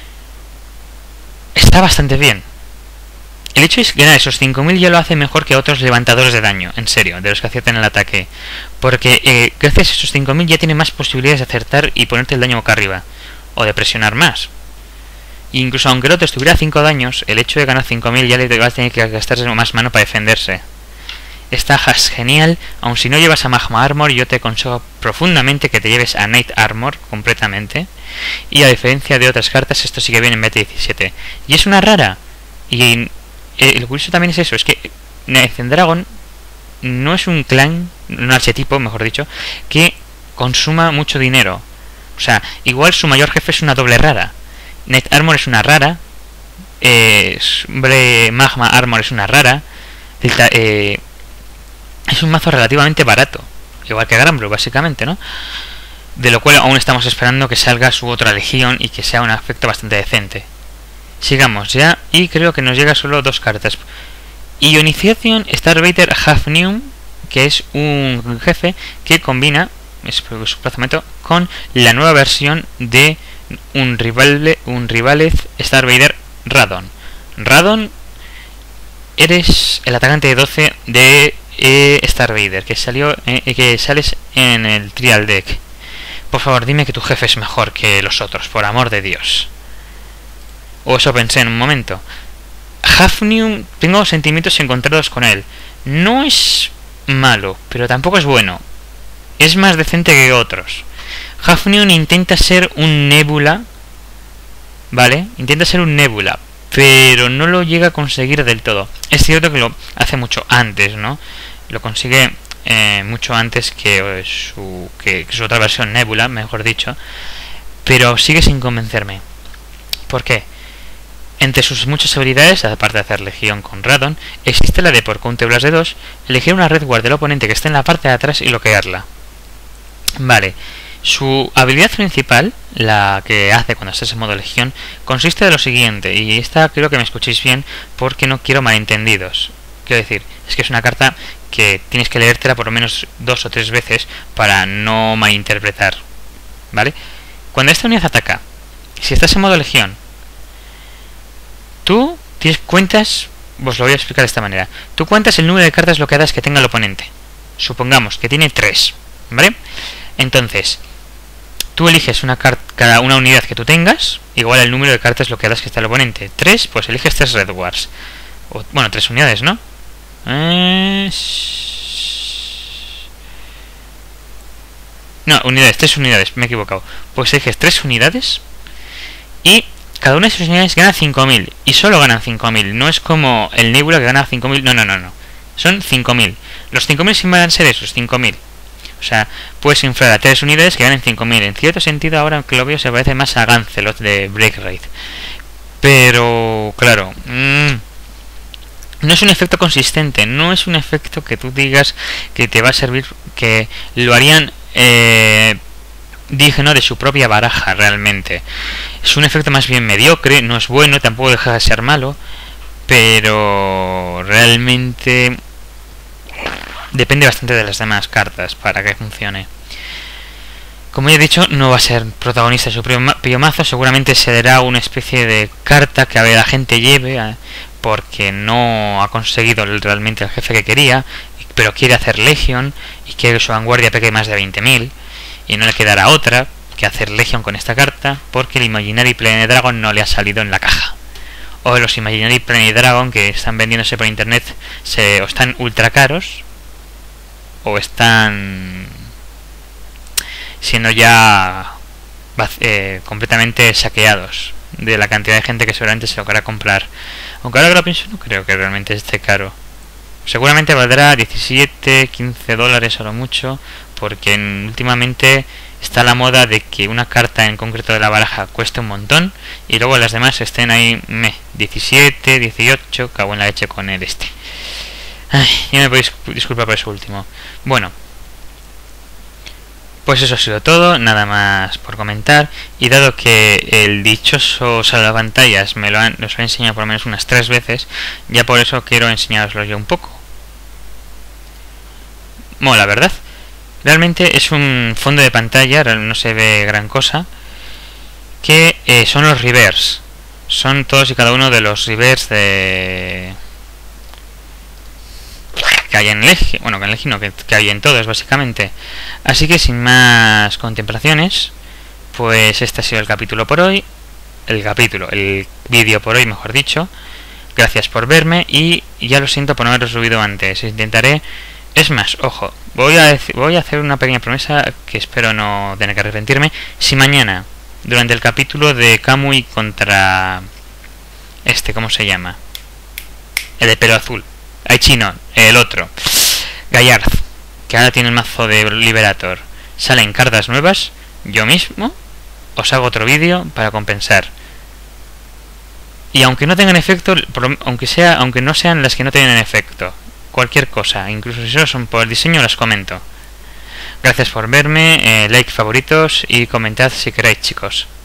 A: Está bastante bien. El hecho es que ganar esos cinco mil ya lo hace mejor que otros levantadores de daño, en serio, de los que aciertan el ataque. Porque eh, gracias a esos cinco mil ya tiene más posibilidades de acertar y ponerte el daño boca arriba. O de presionar más. E incluso aunque el otro estuviera a cinco daños, el hecho de ganar cinco mil ya le va a tener que gastarse más mano para defenderse. Está genial, aun si no llevas a Magma Armor, yo te aconsejo profundamente que te lleves a Knight Armor completamente. Y a diferencia de otras cartas, esto sí que viene en meta diecisiete. Y es una rara. Y eh, lo curioso también es eso, es que Ancient Dragon no es un clan, un archetipo, mejor dicho, que consuma mucho dinero. O sea, igual su mayor jefe es una doble rara. Knight Armor es una rara. Eh, Magma Armor es una rara. Eh, es un mazo relativamente barato. Igual que Granblue, básicamente, ¿no? De lo cual aún estamos esperando que salga su otra legión y que sea un efecto bastante decente. Sigamos ya. Y creo que nos llega solo dos cartas. Ionización Starbaiter Hafnium, que es un jefe que combina es su desplazamiento con la nueva versión de un rival un Rivalez Starvader Radon. Radon, eres el atacante de doce de eh, Starvader que salió eh, que sales en el Trial Deck. Por favor, dime que tu jefe es mejor que los otros, por amor de Dios. O eso pensé en un momento. Hafnium, tengo sentimientos encontrados con él. No es malo, pero tampoco es bueno. Es más decente que otros. Hafnium intenta ser un Nebula, ¿vale? Intenta ser un Nebula, pero no lo llega a conseguir del todo. Es cierto que lo hace mucho antes, ¿no? Lo consigue eh, mucho antes que, eh, su, que, que su otra versión Nebula, mejor dicho. Pero sigue sin convencerme. ¿Por qué? Entre sus muchas habilidades, aparte de hacer legión con Radon, existe la de por Counter Blast de dos, elegir una Redguard del oponente que esté en la parte de atrás y bloquearla. Vale, su habilidad principal, la que hace cuando estés en modo legión, consiste de lo siguiente, y esta quiero que me escuchéis bien porque no quiero malentendidos. Quiero decir, es que es una carta que tienes que leértela por lo menos dos o tres veces para no malinterpretar, ¿vale? Cuando esta unidad ataca, si estás en modo legión, tú tienes cuentas, os lo voy a explicar de esta manera. Tú cuentas el número de cartas bloqueadas que tenga el oponente. Supongamos que tiene tres, ¿vale? Entonces, tú eliges una carta, cada una unidad que tú tengas, igual el número de cartas bloqueadas que está el oponente. tres, pues eliges tres Redguards. O, bueno, tres unidades, ¿no? Eh... No, unidades, tres unidades, me he equivocado. Pues eliges tres unidades y cada una de esas unidades gana cinco mil. Y solo ganan cinco mil. No es como el Nebula que gana cinco mil. No, no, no, no. Son cinco mil. Los cinco mil sí van a ser esos, cinco mil. O sea, puedes inflar a tres unidades que ganen cinco mil. En cierto sentido, ahora que lo veo, se parece más a Gancelot de Break Raid. Pero, claro... Mmm, no es un efecto consistente. No es un efecto que tú digas que te va a servir, que lo harían... Eh, digno de su propia baraja realmente. Es un efecto más bien mediocre, no es bueno, tampoco deja de ser malo, pero realmente depende bastante de las demás cartas para que funcione. Como ya he dicho, no va a ser protagonista de su propio mazo, seguramente será una especie de carta que a ver, la gente lleve porque no ha conseguido realmente el jefe que quería, pero quiere hacer Legion y quiere que su vanguardia pegue más de veinte mil. Y no le quedará otra que hacer Legion con esta carta, porque el Imaginary Plane Dragon no le ha salido en la caja. O los Imaginary Plane Dragon que están vendiéndose por internet se, o están ultra caros, o están siendo ya eh, completamente saqueados de la cantidad de gente que seguramente se lo querrá comprar. Aunque ahora que lo pienso, no creo que realmente esté caro. Seguramente valdrá diecisiete, quince dólares a lo mucho, porque en, últimamente está la moda de que una carta en concreto de la baraja cueste un montón y luego las demás estén ahí meh, diecisiete, dieciocho, cago en la leche con el este. Ay, ya me podéis disculpar por eso último. Bueno, pues eso ha sido todo, nada más por comentar. Y dado que el dichoso salvapantallas me lo han, los he enseñado por lo menos unas tres veces, ya por eso quiero enseñaroslo yo un poco. Bueno, la verdad, realmente es un fondo de pantalla, no se ve gran cosa, que eh, son los reverse. Son todos y cada uno de los reverse de... que hay en Legion, bueno, que en Legion no, que, que hay en todos básicamente. Así que sin más contemplaciones, pues este ha sido el capítulo por hoy, el capítulo, el vídeo por hoy mejor dicho. Gracias por verme y ya lo siento por no haberlo subido antes, intentaré. Es más, ojo, voy a, decir, voy a hacer una pequeña promesa que espero no tener que arrepentirme. Si mañana, durante el capítulo de Kamui contra... este, ¿cómo se llama? El de pelo azul. Aichi no, el otro. Gallarth, que ahora tiene el mazo de Liberator. Salen cartas nuevas, yo mismo os hago otro vídeo para compensar. Y aunque no tengan efecto, aunque sea, aunque no sean las que no tienen efecto, cualquier cosa, incluso si solo son por el diseño, las comento. Gracias por verme, eh, like, favoritos y comentad si queréis, chicos.